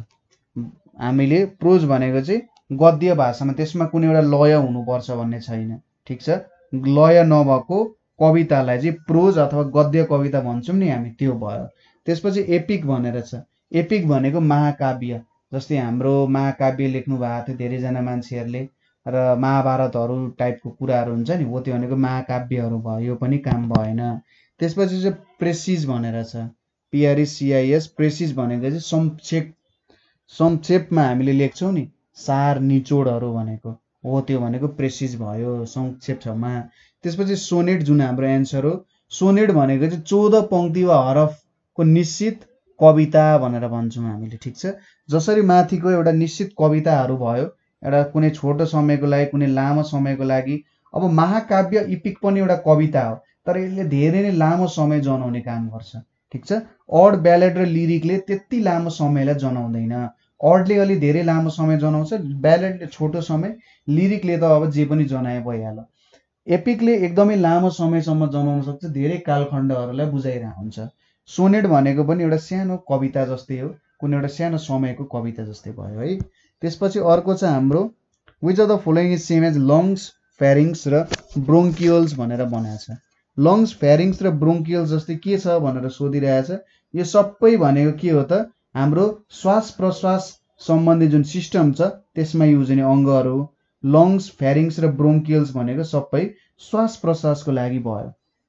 हामीले प्रोज भनेको चाहिँ गद्य भाषामा, त्यसमा कुनै एउटा लय हुनुपर्छ भन्ने छैन। ठिक छ, लय नभएको कवितालाई चाहिँ प्रोज अथवा गद्य कविता भन्छौँ नि हामी, त्यो भयो। त्यसपछि एपिक भनेर छ। एपिक भनेको महाकाव्य, जस्तै हाम्रो महाकाव्य लेख्नु भएको थियो धेरैजना मान्छेहरूले, र महाभारतहरू टाइपको कुराहरू हुन्छ नि, हो त्यो भनेको महाकाव्यहरू भयो। यो पनि काम भएन। त्यसपछि चाहिँ प्रेसिज भनेर छ, पिआरइसिआइएस। प्रेसिज भनेको चाहिँ संक्षेप, संक्षेपमा हामीले लेख्छौँ नि, सार निचोडहरू भनेको हो, त्यो भनेको प्रेसिज भयो, संक्षेपमा। त्यसपछि सोनेट जुन हाम्रो एन्सर हो। सोनेट भनेको चाहिँ चौध पङ्क्ति वा हरफको निश्चित कविता भनेर भन्छौँ हामीले। ठिक छ, जसरी माथिको एउटा निश्चित कविताहरू भयो, एउटा कुनै छोटो समयको लागि, कुनै लामो समयको लागि। अब महाकाव्य इपिक पनि एउटा कविता हो, तर यसले धेरै नै लामो समय जनाउने काम गर्छ। ठिक छ, अड ब्यालेड र लिरिकले त्यति लामो समयलाई जनाउँदैन। अडले अलि धेरै लामो समय जनाउँछ, ब्यालेडले छोटो समय, लिरिकले त अब जे पनि जनाए भइहाल्यो। एपिकले एकदमै लामो समयसम्म जनाउन सक्छ, धेरै कालखण्डहरूलाई बुझाइरहेको हुन्छ। सोनेट भनेको पनि एउटा सानो कविता जस्तै हो, कुनै एउटा सानो समयको कविता जस्तै भयो है। त्यसपछि अर्को छ हाम्रो which of the following is same as lungs, pharynx र ब्रोङ्कियोल्स भनेर बनाएको छ। लङ्स, फ्यारिङ्स र ब्रोङ्कियोल्स जस्तै के छ भनेर सोधिरहेछ। यो सबै भनेको के हो त, हाम्रो श्वास प्रश्वास सम्बन्धी जुन सिस्टम छ त्यसमा युज हुने अङ्गहरू हो। लङ्स, फ्यारिङ्स र ब्रोङ्कियल्स भनेको सबै श्वास प्रश्वासको लागि भयो।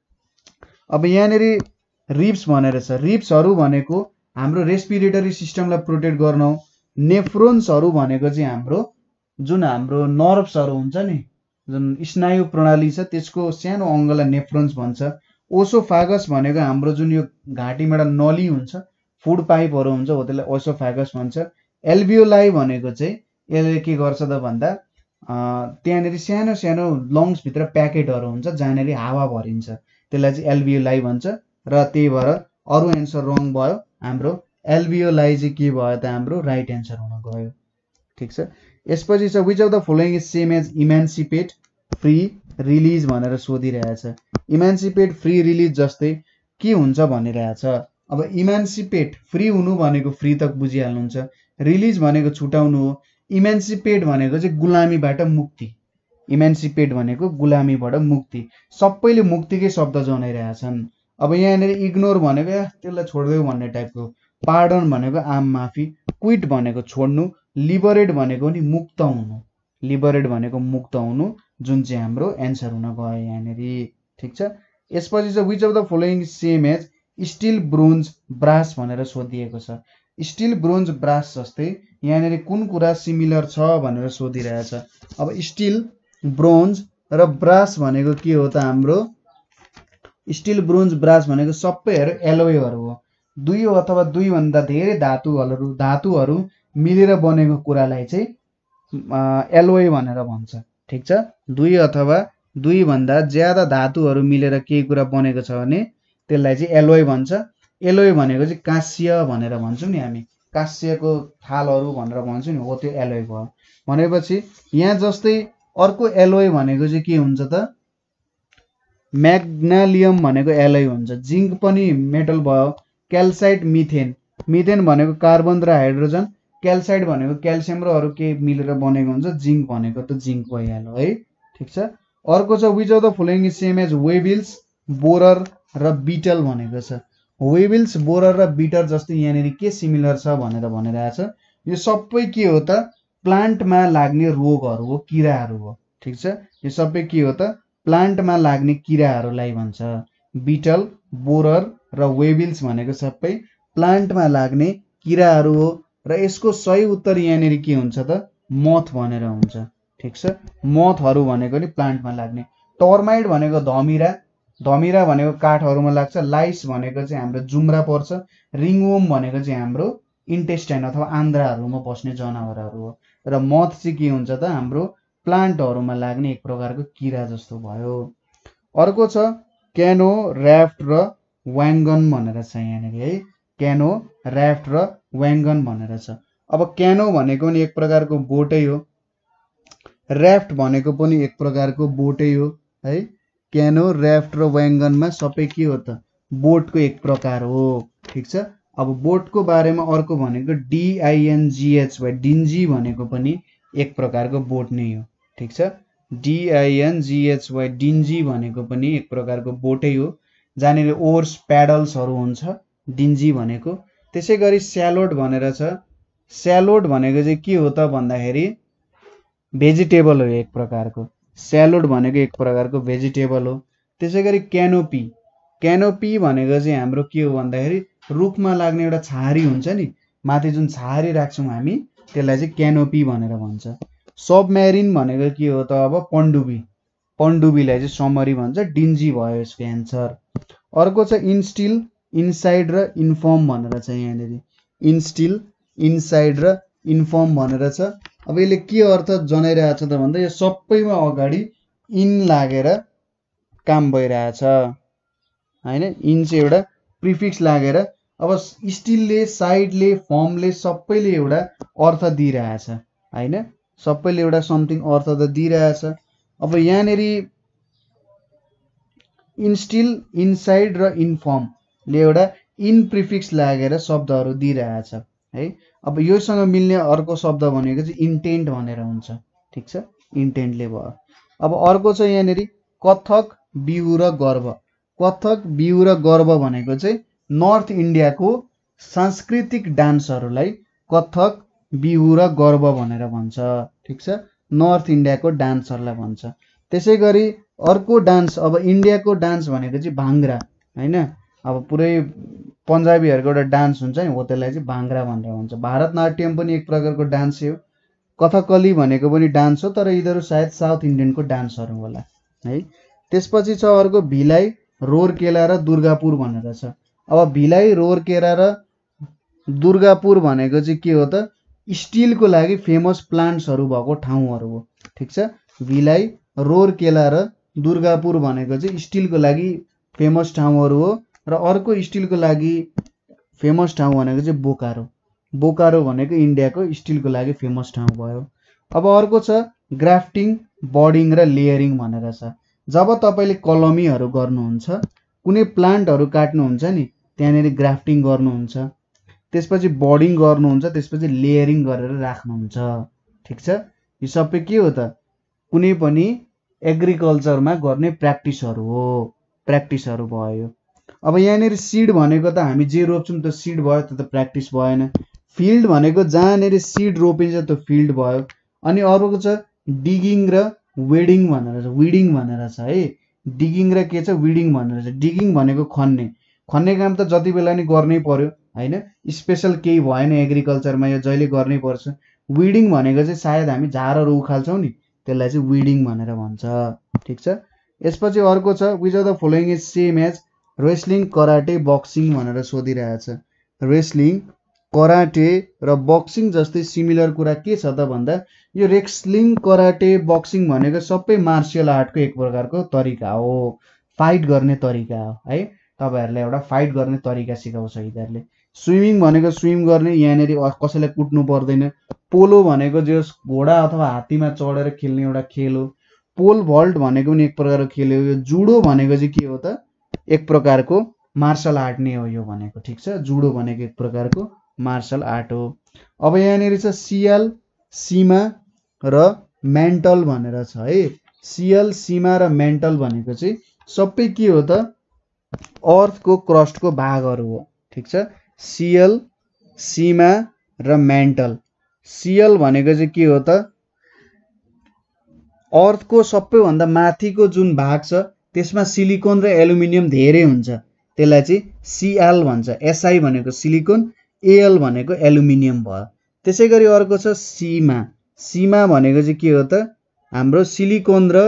अब यहाँनिर रिब्स भनेर छ। रिब्सहरू भनेको हाम्रो रेस्पिरेटरी सिस्टमलाई प्रोटेक्ट गर्न हो। नेफ्रोन्सहरू भनेको चाहिँ हाम्रो जुन हाम्रो नर्भ्सहरू हुन्छ नि, जुन स्नायु प्रणाली छ त्यसको सानो अङ्गलाई नेफ्रोन्स भन्छ। ओसोफागस भनेको हाम्रो जुन यो घाँटीमा एउटा नली हुन्छ, फुड पाइपहरू हुन्छ, हो त्यसलाई ओसोफागस भन्छ। एल्भियोलाई भनेको चाहिँ यसले के गर्छ त भन्दा त्यहाँनिर सानो सानो लङ्सभित्र प्याकेटहरू हुन्छ जहाँनिर हावा भरिन्छ, त्यसलाई चाहिँ एल्भियोलाई भन्छ। र त्यही भएर अरू एन्सर रङ भयो हाम्रो। एल्भियोलाई चाहिँ के भयो त हाम्रो राइट एन्सर हुन गयो। ठिक छ, यसपछि छ which of the following is same as emancipate, free, release भनेर सोधिरहेछ। इमान्सिपेट, फ्री, रिलिज जस्तै के हुन्छ भनिरहेछ। अब इमान्सिपेट, फ्री हुनु भनेको फ्री तक बुझिहाल्नुहुन्छ, रिलिज भनेको छुटाउनु हो, इमेन्सिपेट भनेको चाहिँ गुलामीबाट मुक्ति। इमेन्सिपेट भनेको गुलामीबाट मुक्ति। सबैले मुक्तिकै शब्द जनाइरहेछन्। अब यहाँनिर इग्नोर भनेको ए त्यसलाई छोडिदेऊ भन्ने टाइपको। पार्डन भनेको आम माफी। क्विट भनेको छोड्नु। लिबरेट भनेको नि मुक्त हुनु। लिबरेट भनेको मुक्त हुनु, जुन चाहिँ हाम्रो एन्सर हुन गयो यहाँनिर। ठिक छ, यसपछि चाहिँ which of the following same as steel, bronze, brass भनेर सोधिएको छ। स्टिल, ब्रोन्ज, ब्रास जस्तै यहाँनिर कुन कुरा सिमिलर छ भनेर सोधिरहेछ। अब स्टिल, ब्रोन्ज र ब्रास भनेको के हो त हाम्रो, स्टिल, ब्रोन्ज, ब्रास भनेको सबैहरू एलोयहरू हो। दुई अथवा दुईभन्दा धेरै धातुहरू धातुहरू मिलेर बनेको कुरालाई चाहिँ एलोय भनेर भन्छ। ठिक छ, दुई अथवा दुईभन्दा ज्यादा धातुहरू मिलेर केही कुरा बनेको छ भने त्यसलाई चाहिँ एलोय भन्छ। एलोय भनेको चाहिँ काँस्य भनेर भन्छौँ नि हामी, काँस्यको थालहरू भनेर भन्छौँ नि, हो त्यो एलोय भयो। भनेपछि यहाँ जस्तै अर्को एलोय भनेको चाहिँ के हुन्छ त, म्याग्नालियम भनेको एलोय हुन्छ। जिङ्क पनि मेटल भयो। क्याल्साइट, मिथेन, मिथेन भनेको कार्बन र हाइड्रोजन, क्याल्साइट भनेको क्याल्सियम र अरू केही मिलेर बनेको हुन्छ। जिङ्क भनेको त जिङ्क भइहाल्यो है। ठिक छ, अर्को छ which of the following is same as weevils, borer र बिटल भनेको छ। वेबिल्स, बोरर र बिटर जस्तै यहाँनिर के सिमिलर छ भनेर भनिरहेछ। यो सबै के हो त, प्लान्टमा लाग्ने रोगहरू हो, किराहरू हो। ठिक छ, यो सबै के हो त, प्लान्टमा लाग्ने किराहरूलाई भन्छ। बिटल, बोरर र वेबिल्स भनेको सबै प्लान्टमा लाग्ने किराहरू हो र यसको सही उत्तर यहाँनिर के हुन्छ त मथ भनेर हुन्छ। ठिक छ, मथहरू भनेको नि प्लान्टमा लाग्ने। टर्माइट भनेको धमिरा, धमिरा भनेको काठहरूमा लाग्छ। लाइस भनेको चाहिँ हाम्रो जुम्रा पर्छ। रिङवर्म भनेको चाहिँ हाम्रो इन्टेस्टाइन अथवा आन्द्राहरूमा बस्ने जनावरहरू हो र मथ चाहिँ के हुन्छ त हाम्रो प्लान्टहरूमा लाग्ने एक प्रकारको किरा जस्तो भयो। अर्को छ क्यानो, ऱ्याफ्ट र वाङ्गन भनेर छ यहाँनिर है। क्यानो, ऱ्याफ्ट र वाङ्गन भनेर छ। अब क्यानो भनेको पनि एक प्रकारको बोटै हो, ऱ्याफ्ट भनेको पनि एक प्रकारको बोटै हो है। क्यानो, ऱ्याफ्ट र वाङ्गनमा सबै के हो त बोटको एक प्रकार हो। ठिक छ, अब बोटको बारेमा अर्को भनेको डिआइएनजिएच भाइ डिन्जी भनेको पनि एक प्रकारको बोट नै हो। ठिक छ, डिआइएनजिएच वाइ डिन्जी भनेको पनि एक प्रकारको बोटै हो जहाँनिर ओर्स प्याडल्सहरू हुन्छ डिन्जी भनेको। त्यसै गरी स्यालोड भनेर छ। स्यालोड भनेको चाहिँ के हो त भन्दाखेरि भेजिटेबल हो एक प्रकारको। स्यालोड भनेको एक प्रकारको भेजिटेबल हो। त्यसै गरी क्यानोपी, क्यानोपी भनेको चाहिँ हाम्रो के हो भन्दाखेरि रुखमा लाग्ने एउटा छहारी हुन्छ नि, माथि जुन छहारी राख्छौँ हामी त्यसलाई चाहिँ क्यानोपी भनेर भन्छ। सबमेरिन भनेको के हो त अब पनडुब्बी, पनडुब्बीलाई चाहिँ समरी भन्छ। डिन्जी भयो यसको एन्सर। अर्को छ इन्स्टिल, इनसाइड र इन्फर्म भनेर छ यहाँनिर। इन्स्टिल, इनसाइड र इन्फर्म भनेर छ। अब यसले के अर्थ जनाइरहेछ त भन्दा यो सबैमा अगाडि इन लागेर काम भइरहेछ होइन। इन चाहिँ एउटा प्रिफिक्स लागेर अब स्टिलले, साइडले, फर्मले सबैले एउटा अर्थ दिइरहेछ होइन, सबैले एउटा समथिङ अर्थ त दिइरहेछ। अब यहाँनिर इन्स्टिल, इनसाइड र इन्फर्मले एउटा इन प्रिफिक्स लागेर शब्दहरू दिइरहेछ है। अब योसँग मिल्ने अर्को शब्द भनेको चाहिँ इन्टेन्ट भनेर हुन्छ। ठिक छ, इन्टेन्टले भयो। अब अर्को छ यहाँनिर कथक, बिहु र गर्भ। कथक, बिहु र गर्भ भनेको चाहिँ नर्थ इन्डियाको सांस्कृतिक डान्सहरूलाई कथक, बिहु र गर्भ भनेर भन्छ। ठिक छ, नर्थ इन्डियाको डान्सहरूलाई भन्छ। त्यसै गरी अर्को डान्स, अब इन्डियाको डान्स भनेको चाहिँ भाङ्ग्रा होइन। अब पुरै पन्जाबीहरूको एउटा डान्स हुन्छ नि हो, त्यसलाई चाहिँ भाङ्ग्रा भनेर भन्छ। भारतनाट्यम पनि एक प्रकारको डान्स हो। कथकली भनेको पनि डान्स हो, तर यिनीहरू सायद साउथ इन्डियनको डान्सहरू होला है। त्यसपछि छ अर्को भिलाई, रोरकेला र दुर्गापुर भनेर छ। अब भिलाई, रोरकेला र दुर्गापुर भनेको चाहिँ के हो त स्टिलको लागि फेमस प्लान्ट्सहरू भएको ठाउँहरू हो। ठिक छ, भिलाई, रोरकेला र दुर्गापुर भनेको चाहिँ स्टिलको लागि फेमस ठाउँहरू हो। र अर्को स्टिलको लागि फेमस ठाउँ भनेको चाहिँ बोकारो, बोकारो भनेको इन्डियाको स्टिलको लागि फेमस ठाउँ भयो। अब अर्को छ ग्राफ्टिङ, बडिङ र लेयरिङ भनेर छ। जब तपाईँले कलमीहरू गर्नुहुन्छ, कुनै प्लान्टहरू काट्नुहुन्छ नि त्यहाँनिर ग्राफ्टिङ गर्नुहुन्छ, त्यसपछि बडिङ गर्नुहुन्छ, त्यसपछि लेयरिङ गरेर राख्नुहुन्छ। ठिक छ, यो सबै के हो त कुनै पनि एग्रिकल्चरमा गर्ने प्र्याक्टिसहरू हो, प्र्याक्टिसहरू भयो। अब यहाँनिर सिड भनेको त हामी जे रोप्छौँ त्यो सिड भयो, त्यो त प्र्याक्टिस भएन। फिल्ड भनेको जहाँनिर सिड रोपिन्छ त्यो फिल्ड भयो। अनि अर्को छ डिगिङ र वेडिङ भनेर छ, विडिङ भनेर छ है। डिगिङ र के छ विडिङ भनेर छ। डिगिङ भनेको खन्ने, खन्ने काम त जति बेला नि गर्नै पर्यो होइन, स्पेसल केही भएन एग्रिकल्चरमा, यो जहिले गर्नै पर्छ। विडिङ भनेको चाहिँ सायद हामी झारहरू उखाल्छौँ नि त्यसलाई चाहिँ विडिङ भनेर भन्छ। ठिक छ, यसपछि अर्को छ which of the following is same as wrestling, karate, boxing भनेर सोधिरहेछ। रेस्लिङ, कराटे र बक्सिङ जस्तै सिमिलर कुरा के छ त भन्दा यो रेस्लिङ, कराटे, बक्सिङ भनेको सबै मार्सियल आर्टको एक प्रकारको तरिका हो, फाइट गर्ने तरिका हो है। तपाईँहरूलाई एउटा फाइट गर्ने तरिका सिकाउँछ यिनीहरूले। स्विमिङ भनेको स्विम गर्ने, यहाँनिर कसैलाई कुट्नु पर्दैन। पोलो भनेको जो घोडा अथवा हात्तीमा चढेर खेल्ने एउटा खेल हो। पोल भल्ट भनेको पनि एक प्रकारको खेल हो। यो जुडो भनेको चाहिँ के हो त एक प्रकारको मार्सल आर्ट नै हो यो भनेको। ठिक छ, जुडो भनेको एक प्रकारको मार्सल आर्ट हो। अब यहाँनिर छ सियल, सीमा र मेन्टल भनेर छ है। सियल, सीमा र मेन्टल भनेको चाहिँ सबै के हो त अर्थको क्रस्टको भागहरू हो। ठिक छ, सियल, सीमा र मेन्टल। सियल भनेको चाहिँ के हो त अर्थको सबैभन्दा माथिको जुन भाग छ त्यसमा सिलिकोन र एल्युमिनियम धेरै हुन्छ त्यसलाई चाहिँ सिएल भन्छ। एसआई भनेको सिलिकन, एएल भनेको एल्युमिनियम भयो। त्यसै गरी अर्को छ सीमा। सीमा भनेको चाहिँ के हो त हाम्रो सिलिकन र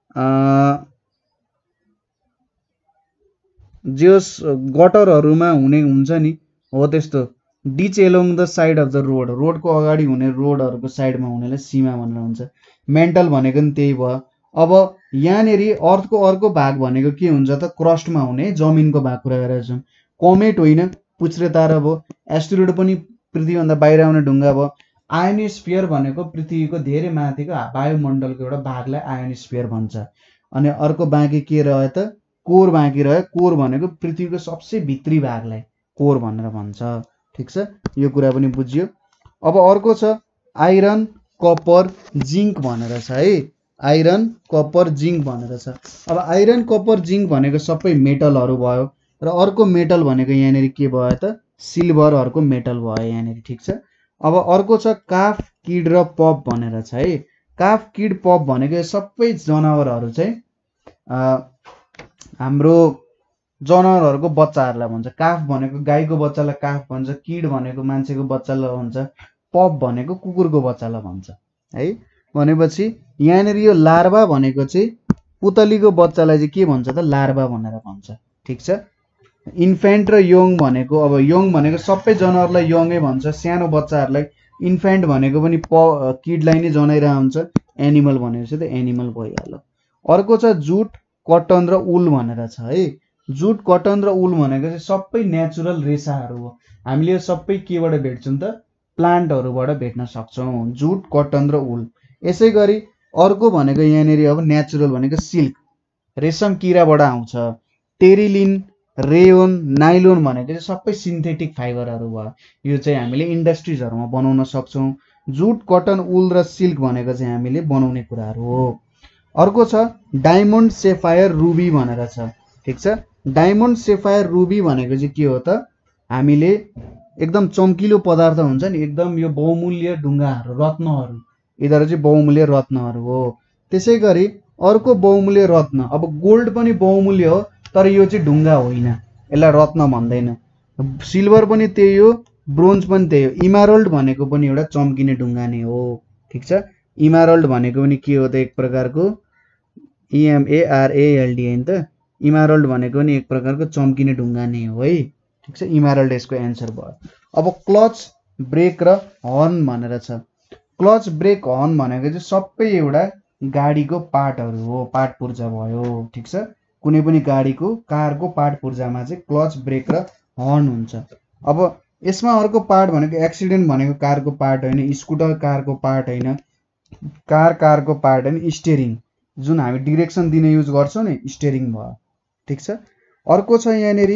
जस गटरहरुमा हुने हुन्छ नि हो त्यस्तो ditch along the side of the road, रोडको अगाडि हुने रोडहरुको साइडमा हुनेलाई सीमा भनेर हुन्छ। मेन्टल भनेको नि त्यही भयो। अब यहाँनेरि अर्थको अर्को भाग भनेको के हुन्छ त क्रस्टमा हुने जमिनको भाग कुरा गरेका छौं। कोमेट होइन पुच्छ्रे तारा भयो, एस्टेरोइड पनि पृथ्वीभन्दा बाहिर आउने ढुङ्गा भयो। आयोनोस्फियर भनेको पृथ्वीको धेरै माथिको वायुमण्डलको एउटा भागलाई आयोनोस्फियर भन्छ। अनि अर्को बाँकी के रह्यो त कोर बाँकी रह्यो। कोर भनेको पृथ्वीको सबसे भित्री भागलाई कोर भनेर भन्छ। ठीक छ, यो कुरा पनि बुझियो। अब अर्को छ आइरन, कपर, जिंक भनेर छ है। आइरन, कपर, जिंक भनेर छ। अब आइरन, कपर, जिंक भनेको सबै मेटलहरु भयो र अर्को मेटल भनेको यहाँनेरि के भयो त सिल्भर अर्को मेटल भयो यहाँनेरि। ठीक छ। अब अर्को छ काफ, किड र पप भनेर छ है। काफ, किड, पप भनेको सबै जनावरहरु चाहिँ हाम्रो जनावरहरुको बच्चाहरुलाई भन्छ। काफ भनेको गाईको बच्चालाई काफ भन्छ, किड भनेको मान्छेको बच्चालाई भन्छ, पप भनेको कुकुरको बच्चालाई भन्छ है। भनेपछि यहाँनेरि यो लार्भा भनेको चाहिँ पुतलीको बच्चालाई चाहिँ के भन्छ त लार्भा भनेर भन्छ। ठीक छ। इन्फेन्ट र यङ भनेको अब यङ भनेको सबै जनावरलाई यङै भन्छ, सानो बच्चाहरुलाई इन्फेन्ट भनेको पनि प किडलाई नै जनाइरा हुन्छ। एनिमल भनेपछि त एनिमल भइहाल्यो। अर्को छ जुट, कटन र उल भनेर छ है। जुट, कटन र उल भनेको चाहिँ सबै नेचुरल रेसाहरू हो। हामीले यो सबै केबाट भेट्छौं त प्लान्टहरुबाट भेट्न सक्छौं, जुट, कटन र उल। यसै गरी अर्को भनेको यहाँनेरि अब नेचुरल भनेको सिल्क, रेशम किराबाट आउँछ। टेरिलिन, रेयोन, नाइलोन भनेको चाहिँ सबै सिन्थेटिक फाइबरहरु भयो। यो चाहिँ हामीले इन्डस्ट्रिजहरुमा बनाउन सक्छौं। जुट, कटन, उल र सिल्क भनेको चाहिँ हामीले बनाउने कुराहरु हो। अर्को छ डायमन्ड, सेफायर, रुबी भनेर छ। ठीक छ। डायमन्ड, सेफायर, रुबी भनेको चाहिँ के हो त हामीले एकदम चम्किलो पदार्थ हुन्छ नि, एकदम यो बहुमूल्य ढुङ्गाहरु, रत्नहरु, यिनीहरु चाहिँ बहुमूल्य रत्नहरु हो। त्यसै गरी अर्को बहुमूल्य रत्न, अब गोल्ड पनि बहुमूल्य हो तर यो चाहिँ ढुङ्गा होइन, यसलाई रत्न भन्दैन। सिल्भर पनि त्यही हो, ब्रोन्ज पनि त्यही हो। इमराल्ड भनेको पनि एउटा चम्किने ढुङ्गा नै हो। ठीक छ। इमराल्ड भनेको पनि के हो त एक प्रकारको इएमएआरएएलडी हैन त। इमराल्ड भनेको पनि एक प्रकारको चम्किने ढुङ्गा नै हो है। ठीक छ। इमराल्ड यसको एन्सर भयो। अब क्लच, ब्रेक र हर्न भनेर छ। क्लच, ब्रेक, हर्न भनेको चाहिँ सबै एउटा गाडीको पार्टहरु हो, पार्ट पुर्जा भयो। ठीक छ। कुनै पनि गाडीको कारको पार्ट पुर्जामा चाहिँ क्लच, ब्रेक र हर्न हुन्छ। अब यसमा अर्को पार्ट भनेको एक्सिडेन्ट भनेको कारको पार्ट होइन, स्कुटर कारको पार्ट होइन, कार कारको पार्ट होइन, स्टियरिङ जुन हामी डिरेक्सन दिन युज गर्छौं नि स्टियरिङ भयो। ठीक छ। अर्को छ यहाँनेरि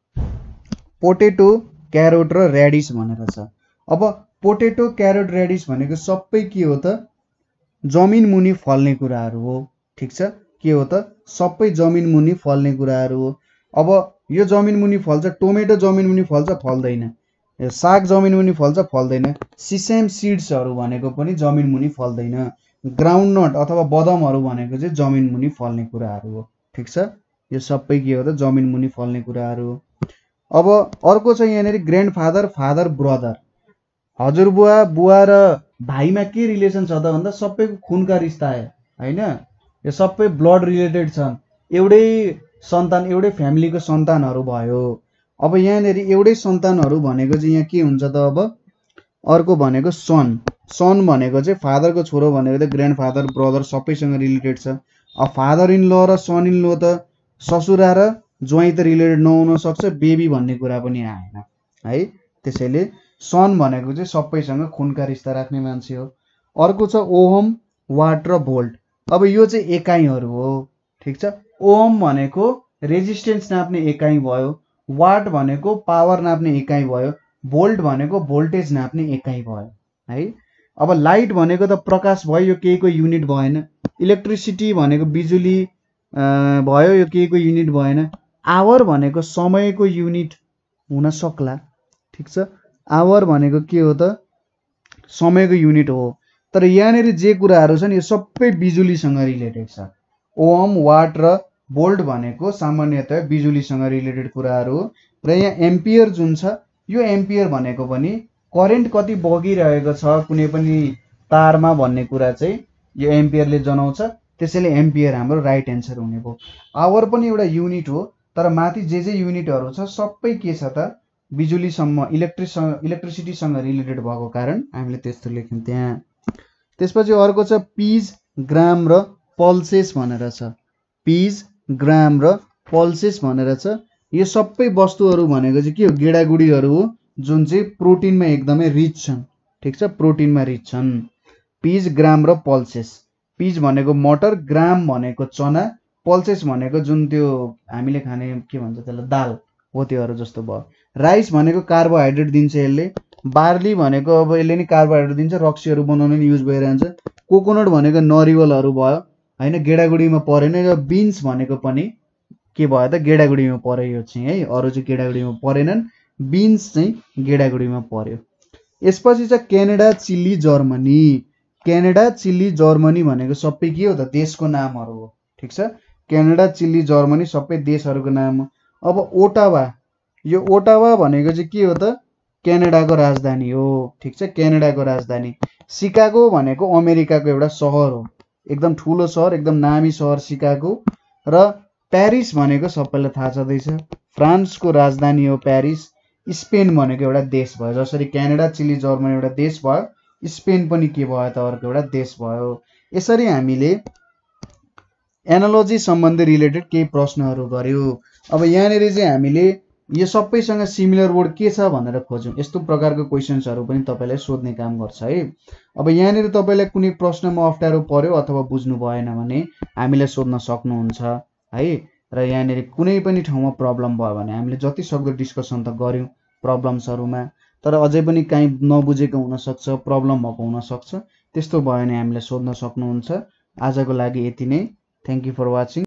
पोटेटो, क्यारोट र रेडिस भनेर छ। अब पोटेटो, क्यारोट, रेडिस भनेको सबै के हो त जमिन मुनि फल्ने कुराहरु हो। ठीक छ। के हो त सबै जमिन मुनि फल्ने कुराहरु हो। अब यो जमिन मुनि फल्छ, टोमेटो जमिन मुनि फल्छ फल्दैन, यो साग जमिन मुनि फल्छ फल्दैन, सिसेम सिड्सहरु भनेको पनि जमिन मुनि फल्दैन, ग्राउन्डनट अथवा बदामहरु भनेको चाहिँ जमिन मुनि फल्ने कुराहरु हो। ठीक छ। यो सबै के हो त जमिन मुनि फल्ने कुराहरु हो। अब अर्को छ यहाँनेरि ग्रान्डफादर, फादर, ब्रदर। हजुरबुवा, बुवा र भाइमा के रिलेसन छ त भन्दा सबैको खुनका रिस्ता हैन, यो सबै ब्लड रिलेटेड छन्, एउटै सन्तान एउटै फ्यामिलीको सन्तानहरु भयो। अब यहाँनेरि एउटै सन्तानहरु भनेको चाहिँ यहाँ के हुन्छ त अब अर्को भनेको सन, सन भनेको चाहिँ फादरको छोरो भनेको त ग्रान्डफादर, ब्रदर सबैसँग रिलेटेड छ। अब फादर इन ल र सन इन ल त ससुरा र ज्वाइँ त रिलेटेड नहुन सक्छ, बेबी भन्ने कुरा पनि आएन है। त्यसैले सन भनेको चाहिँ सबैसँग खुनका रिस्ता राख्ने मान्छे हो। अर्को छ ओहम, वाट र भोल्ट। अब यो चाहिँ एकाइहरू हो। ठीक छ। ओहम भनेको रेजिस्टेन्स नाप्ने एकाइ भयो, वाट भनेको पावर नाप्ने एकाइ भयो, भोल्ट भनेको भोल्टेज नाप्ने एकाइ भयो है। अब लाइट भनेको त प्रकाश भयो, यो केहीको युनिट भएन। इलेक्ट्रिसिटी भनेको बिजुली भयो, यो केहीको युनिट भएन। आवर भनेको समयको युनिट हुन सक्ला। ठीक छ। आवर भनेको के हो त समयको युनिट हो। तर यहाँनेरि जे कुराहरु छन् यो सबै बिजुलीसँग रिलेटेड छ। ओहम, वाट र भोल्ट भनेको सामान्यतया बिजुलीसँग रिलेटेड कुराहरू हो र यहाँ एम्पियर जुन छ यो एम्पियर भनेको पनि करेन्ट कति बगिरहेको छ कुनै पनि तारमा भन्ने कुरा चाहिँ यो एम्पियरले जनाउँछ। त्यसैले एम्पियर हाम्रो राइट एन्सर हुने भयो। आवर पनि एउटा युनिट हो तर माथि जे जे युनिटहरू छ सबै के छ त बिजुलीसम्म इलेक्ट्रिकसँग इलेक्ट्रिसिटीसँग रिलेटेड भएको कारण हामीले त्यस्तो लेख्यौँ त्यहाँ। त्यसपछि अर्को छ पिज ग्राम र पल्सेस भनेर छ। पिज ग्राम र पल्सेस भनेर छ। यो सबै वस्तुहरू भनेको चाहिँ के हो गेडागुडीहरू हो जुन चाहिँ प्रोटिनमा एकदमै रिच छन्। ठिक छ प्रोटिनमा रिच छन्। पिज ग्राम र पल्सेस। पिज भनेको मटर, ग्राम भनेको चना, पल्सेस भनेको जुन त्यो हामीले खाने के भन्छ त्यसलाई दाल हो त्योहरू जस्तो भयो। राइस भनेको कार्बोहाइड्रेट दिन्छ यसले। बार्ली भनेको अब यसले नि कार्बोहाइड्रेट दिन्छ रक्सीहरू बनाउन नि युज भइरहन्छ। कोकोनट भनेको नरिवलहरू भयो हैन गेडागुडीमा परेन। र बिन्स भनेको पनि के भयो त गेडागुडीमा पर्यो यो चाहिँ है अरू चाहिँ गेडागुडीमा परेनन् बिन्स चाहिँ गेडागुडीमा पर्यो। यसपछि छ Canada, Chile, Germany. Canada, Chile, Germany भनेको सबै के हो त देशको नामहरू हो। ठिक छ क्यानाडा, चिली, जर्मनी सबै देशहरूको नाम हो। अब ओटावा यो ओटावा भनेको चाहिँ के हो त क्यानाडाको राजधानी हो। ठिक छ क्यानाडाको राजधानी। सिकागो भनेको अमेरिकाको एउटा सहर हो एकदम ठुलो सहर एकदम नामी सहर सिकागो। र प्यारिस भनेको सबैलाई थाहा छँदैछ फ्रान्सको राजधानी हो प्यारिस। स्पेन भनेको एउटा देश भयो जसरी क्यानाडा, चिली, जर्मनी एउटा देश भयो स्पेन पनि के भयो त अर्को एउटा देश भयो। यसरी हामीले एनालोजी सम्बन्धी रिलेटेड केही प्रश्नहरू गर्यो। अब यहाँनिर चाहिँ हामीले यो सबैसँग सिमिलर वर्ड के छ भनेर खोज्यौँ। यस्तो प्रकारको क्वेसन्सहरू पनि तपाईँलाई सोध्ने काम गर्छ है। अब यहाँनिर तपाईँलाई कुनै प्रश्नमा अप्ठ्यारो पर्यो अथवा बुझ्नु भएन भने हामीलाई सोध्न सक्नुहुन्छ है। र यहाँनिर कुनै पनि ठाउँमा प्रब्लम भयो भने हामीले जति सक्दो डिस्कसन त गऱ्यौँ प्रब्लम्सहरूमा तर अझै पनि काहीँ नबुझेको हुनसक्छ प्रब्लम भएको हुनसक्छ। त्यस्तो भयो भने हामीलाई सोध्न सक्नुहुन्छ। आजको लागि यति नै। Thank you for watching.